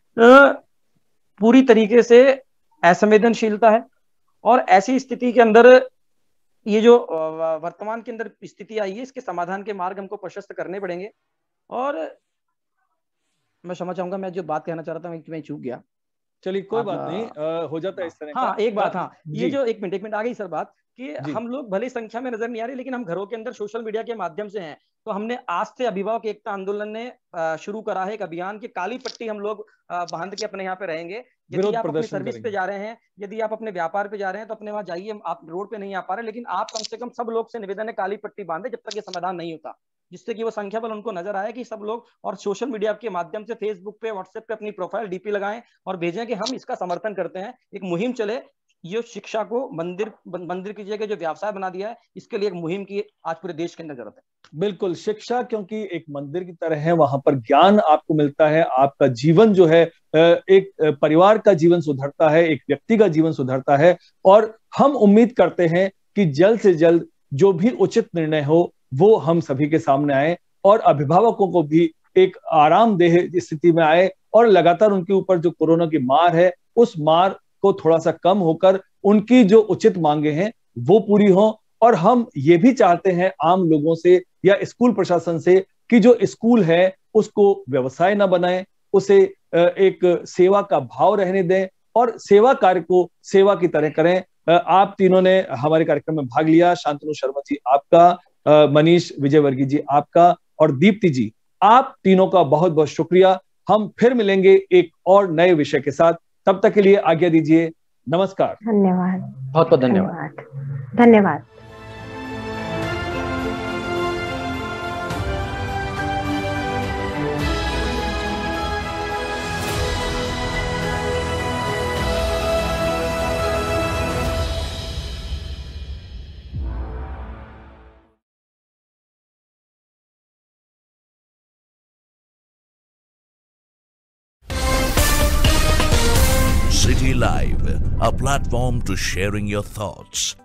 पूरी तरीके से असंवेदनशीलता है। और ऐसी स्थिति के अंदर ये जो वर्तमान के अंदर स्थिति आई है, इसके समाधान के मार्ग हमको प्रशस्त करने पड़ेंगे। और मैं क्षमा चाहूंगा, मैं जो बात कहना चाह रहा था मैं चूक गया। चलिए कोई बात नहीं, हो जाता है इस तरह। हाँ एक बात, हाँ ये जो एक मिनट आ गई सर बात कि हम लोग भले संख्या में नजर नहीं आ रहे लेकिन हम घरों के अंदर सोशल मीडिया के माध्यम से हैं। तो हमने आज से अभिभावक एकता आंदोलन ने शुरू करा है एक अभियान की काली पट्टी हम लोग बांध के अपने यहाँ पे रहेंगे। यदि आप अपनी सर्विस पे जा रहे हैं, यदि आप अपने व्यापार पे जा रहे हैं तो अपने वहां जाइए, आप रोड पे नहीं आ पा रहे, लेकिन आप कम से कम सब लोग से निवेदन है काली पट्टी बांधे जब तक ये समाधान नहीं होता, जिससे कि वो संख्या बल उनको नजर आए कि सब लोग और सोशल मीडिया के माध्यम से फेसबुक पे व्हाट्सएप पे अपनी प्रोफाइल डीपी लगाएं और भेजें कि हम इसका समर्थन करते हैं। एक मुहिम चले, ये शिक्षा को मंदिर की जगह जो व्यवसाय बना दिया है, इसके लिए एक मुहिम की आज पूरे देश के अंदर जरूरत है। बिल्कुल, शिक्षा क्योंकि एक मंदिर की तरह है, वहां पर ज्ञान आपको मिलता है, आपका जीवन जो है एक परिवार का जीवन सुधरता है, एक व्यक्ति का जीवन सुधरता है। और हम उम्मीद करते हैं कि जल्द से जल्द जो भी उचित निर्णय हो वो हम सभी के सामने आए और अभिभावकों को भी एक आरामदेह स्थिति में आए और लगातार उनके ऊपर जो कोरोना की मार है उस मार को थोड़ा सा कम होकर उनकी जो उचित मांगे हैं वो पूरी हो। और हम ये भी चाहते हैं आम लोगों से या स्कूल प्रशासन से कि जो स्कूल है उसको व्यवसाय न बनाएं, उसे एक सेवा का भाव रहने दें और सेवा कार्य को सेवा की तरह करें। आप तीनों ने हमारे कार्यक्रम में भाग लिया, शांतनु शर्मा जी आपका, मनीष विजयवर्गीय जी आपका और दीप्ति जी, आप तीनों का बहुत बहुत शुक्रिया। हम फिर मिलेंगे एक और नए विषय के साथ, तब तक के लिए आज्ञा दीजिए। नमस्कार। धन्यवाद, बहुत बहुत धन्यवाद। धन्यवाद। City Live, a platform to sharing your thoughts.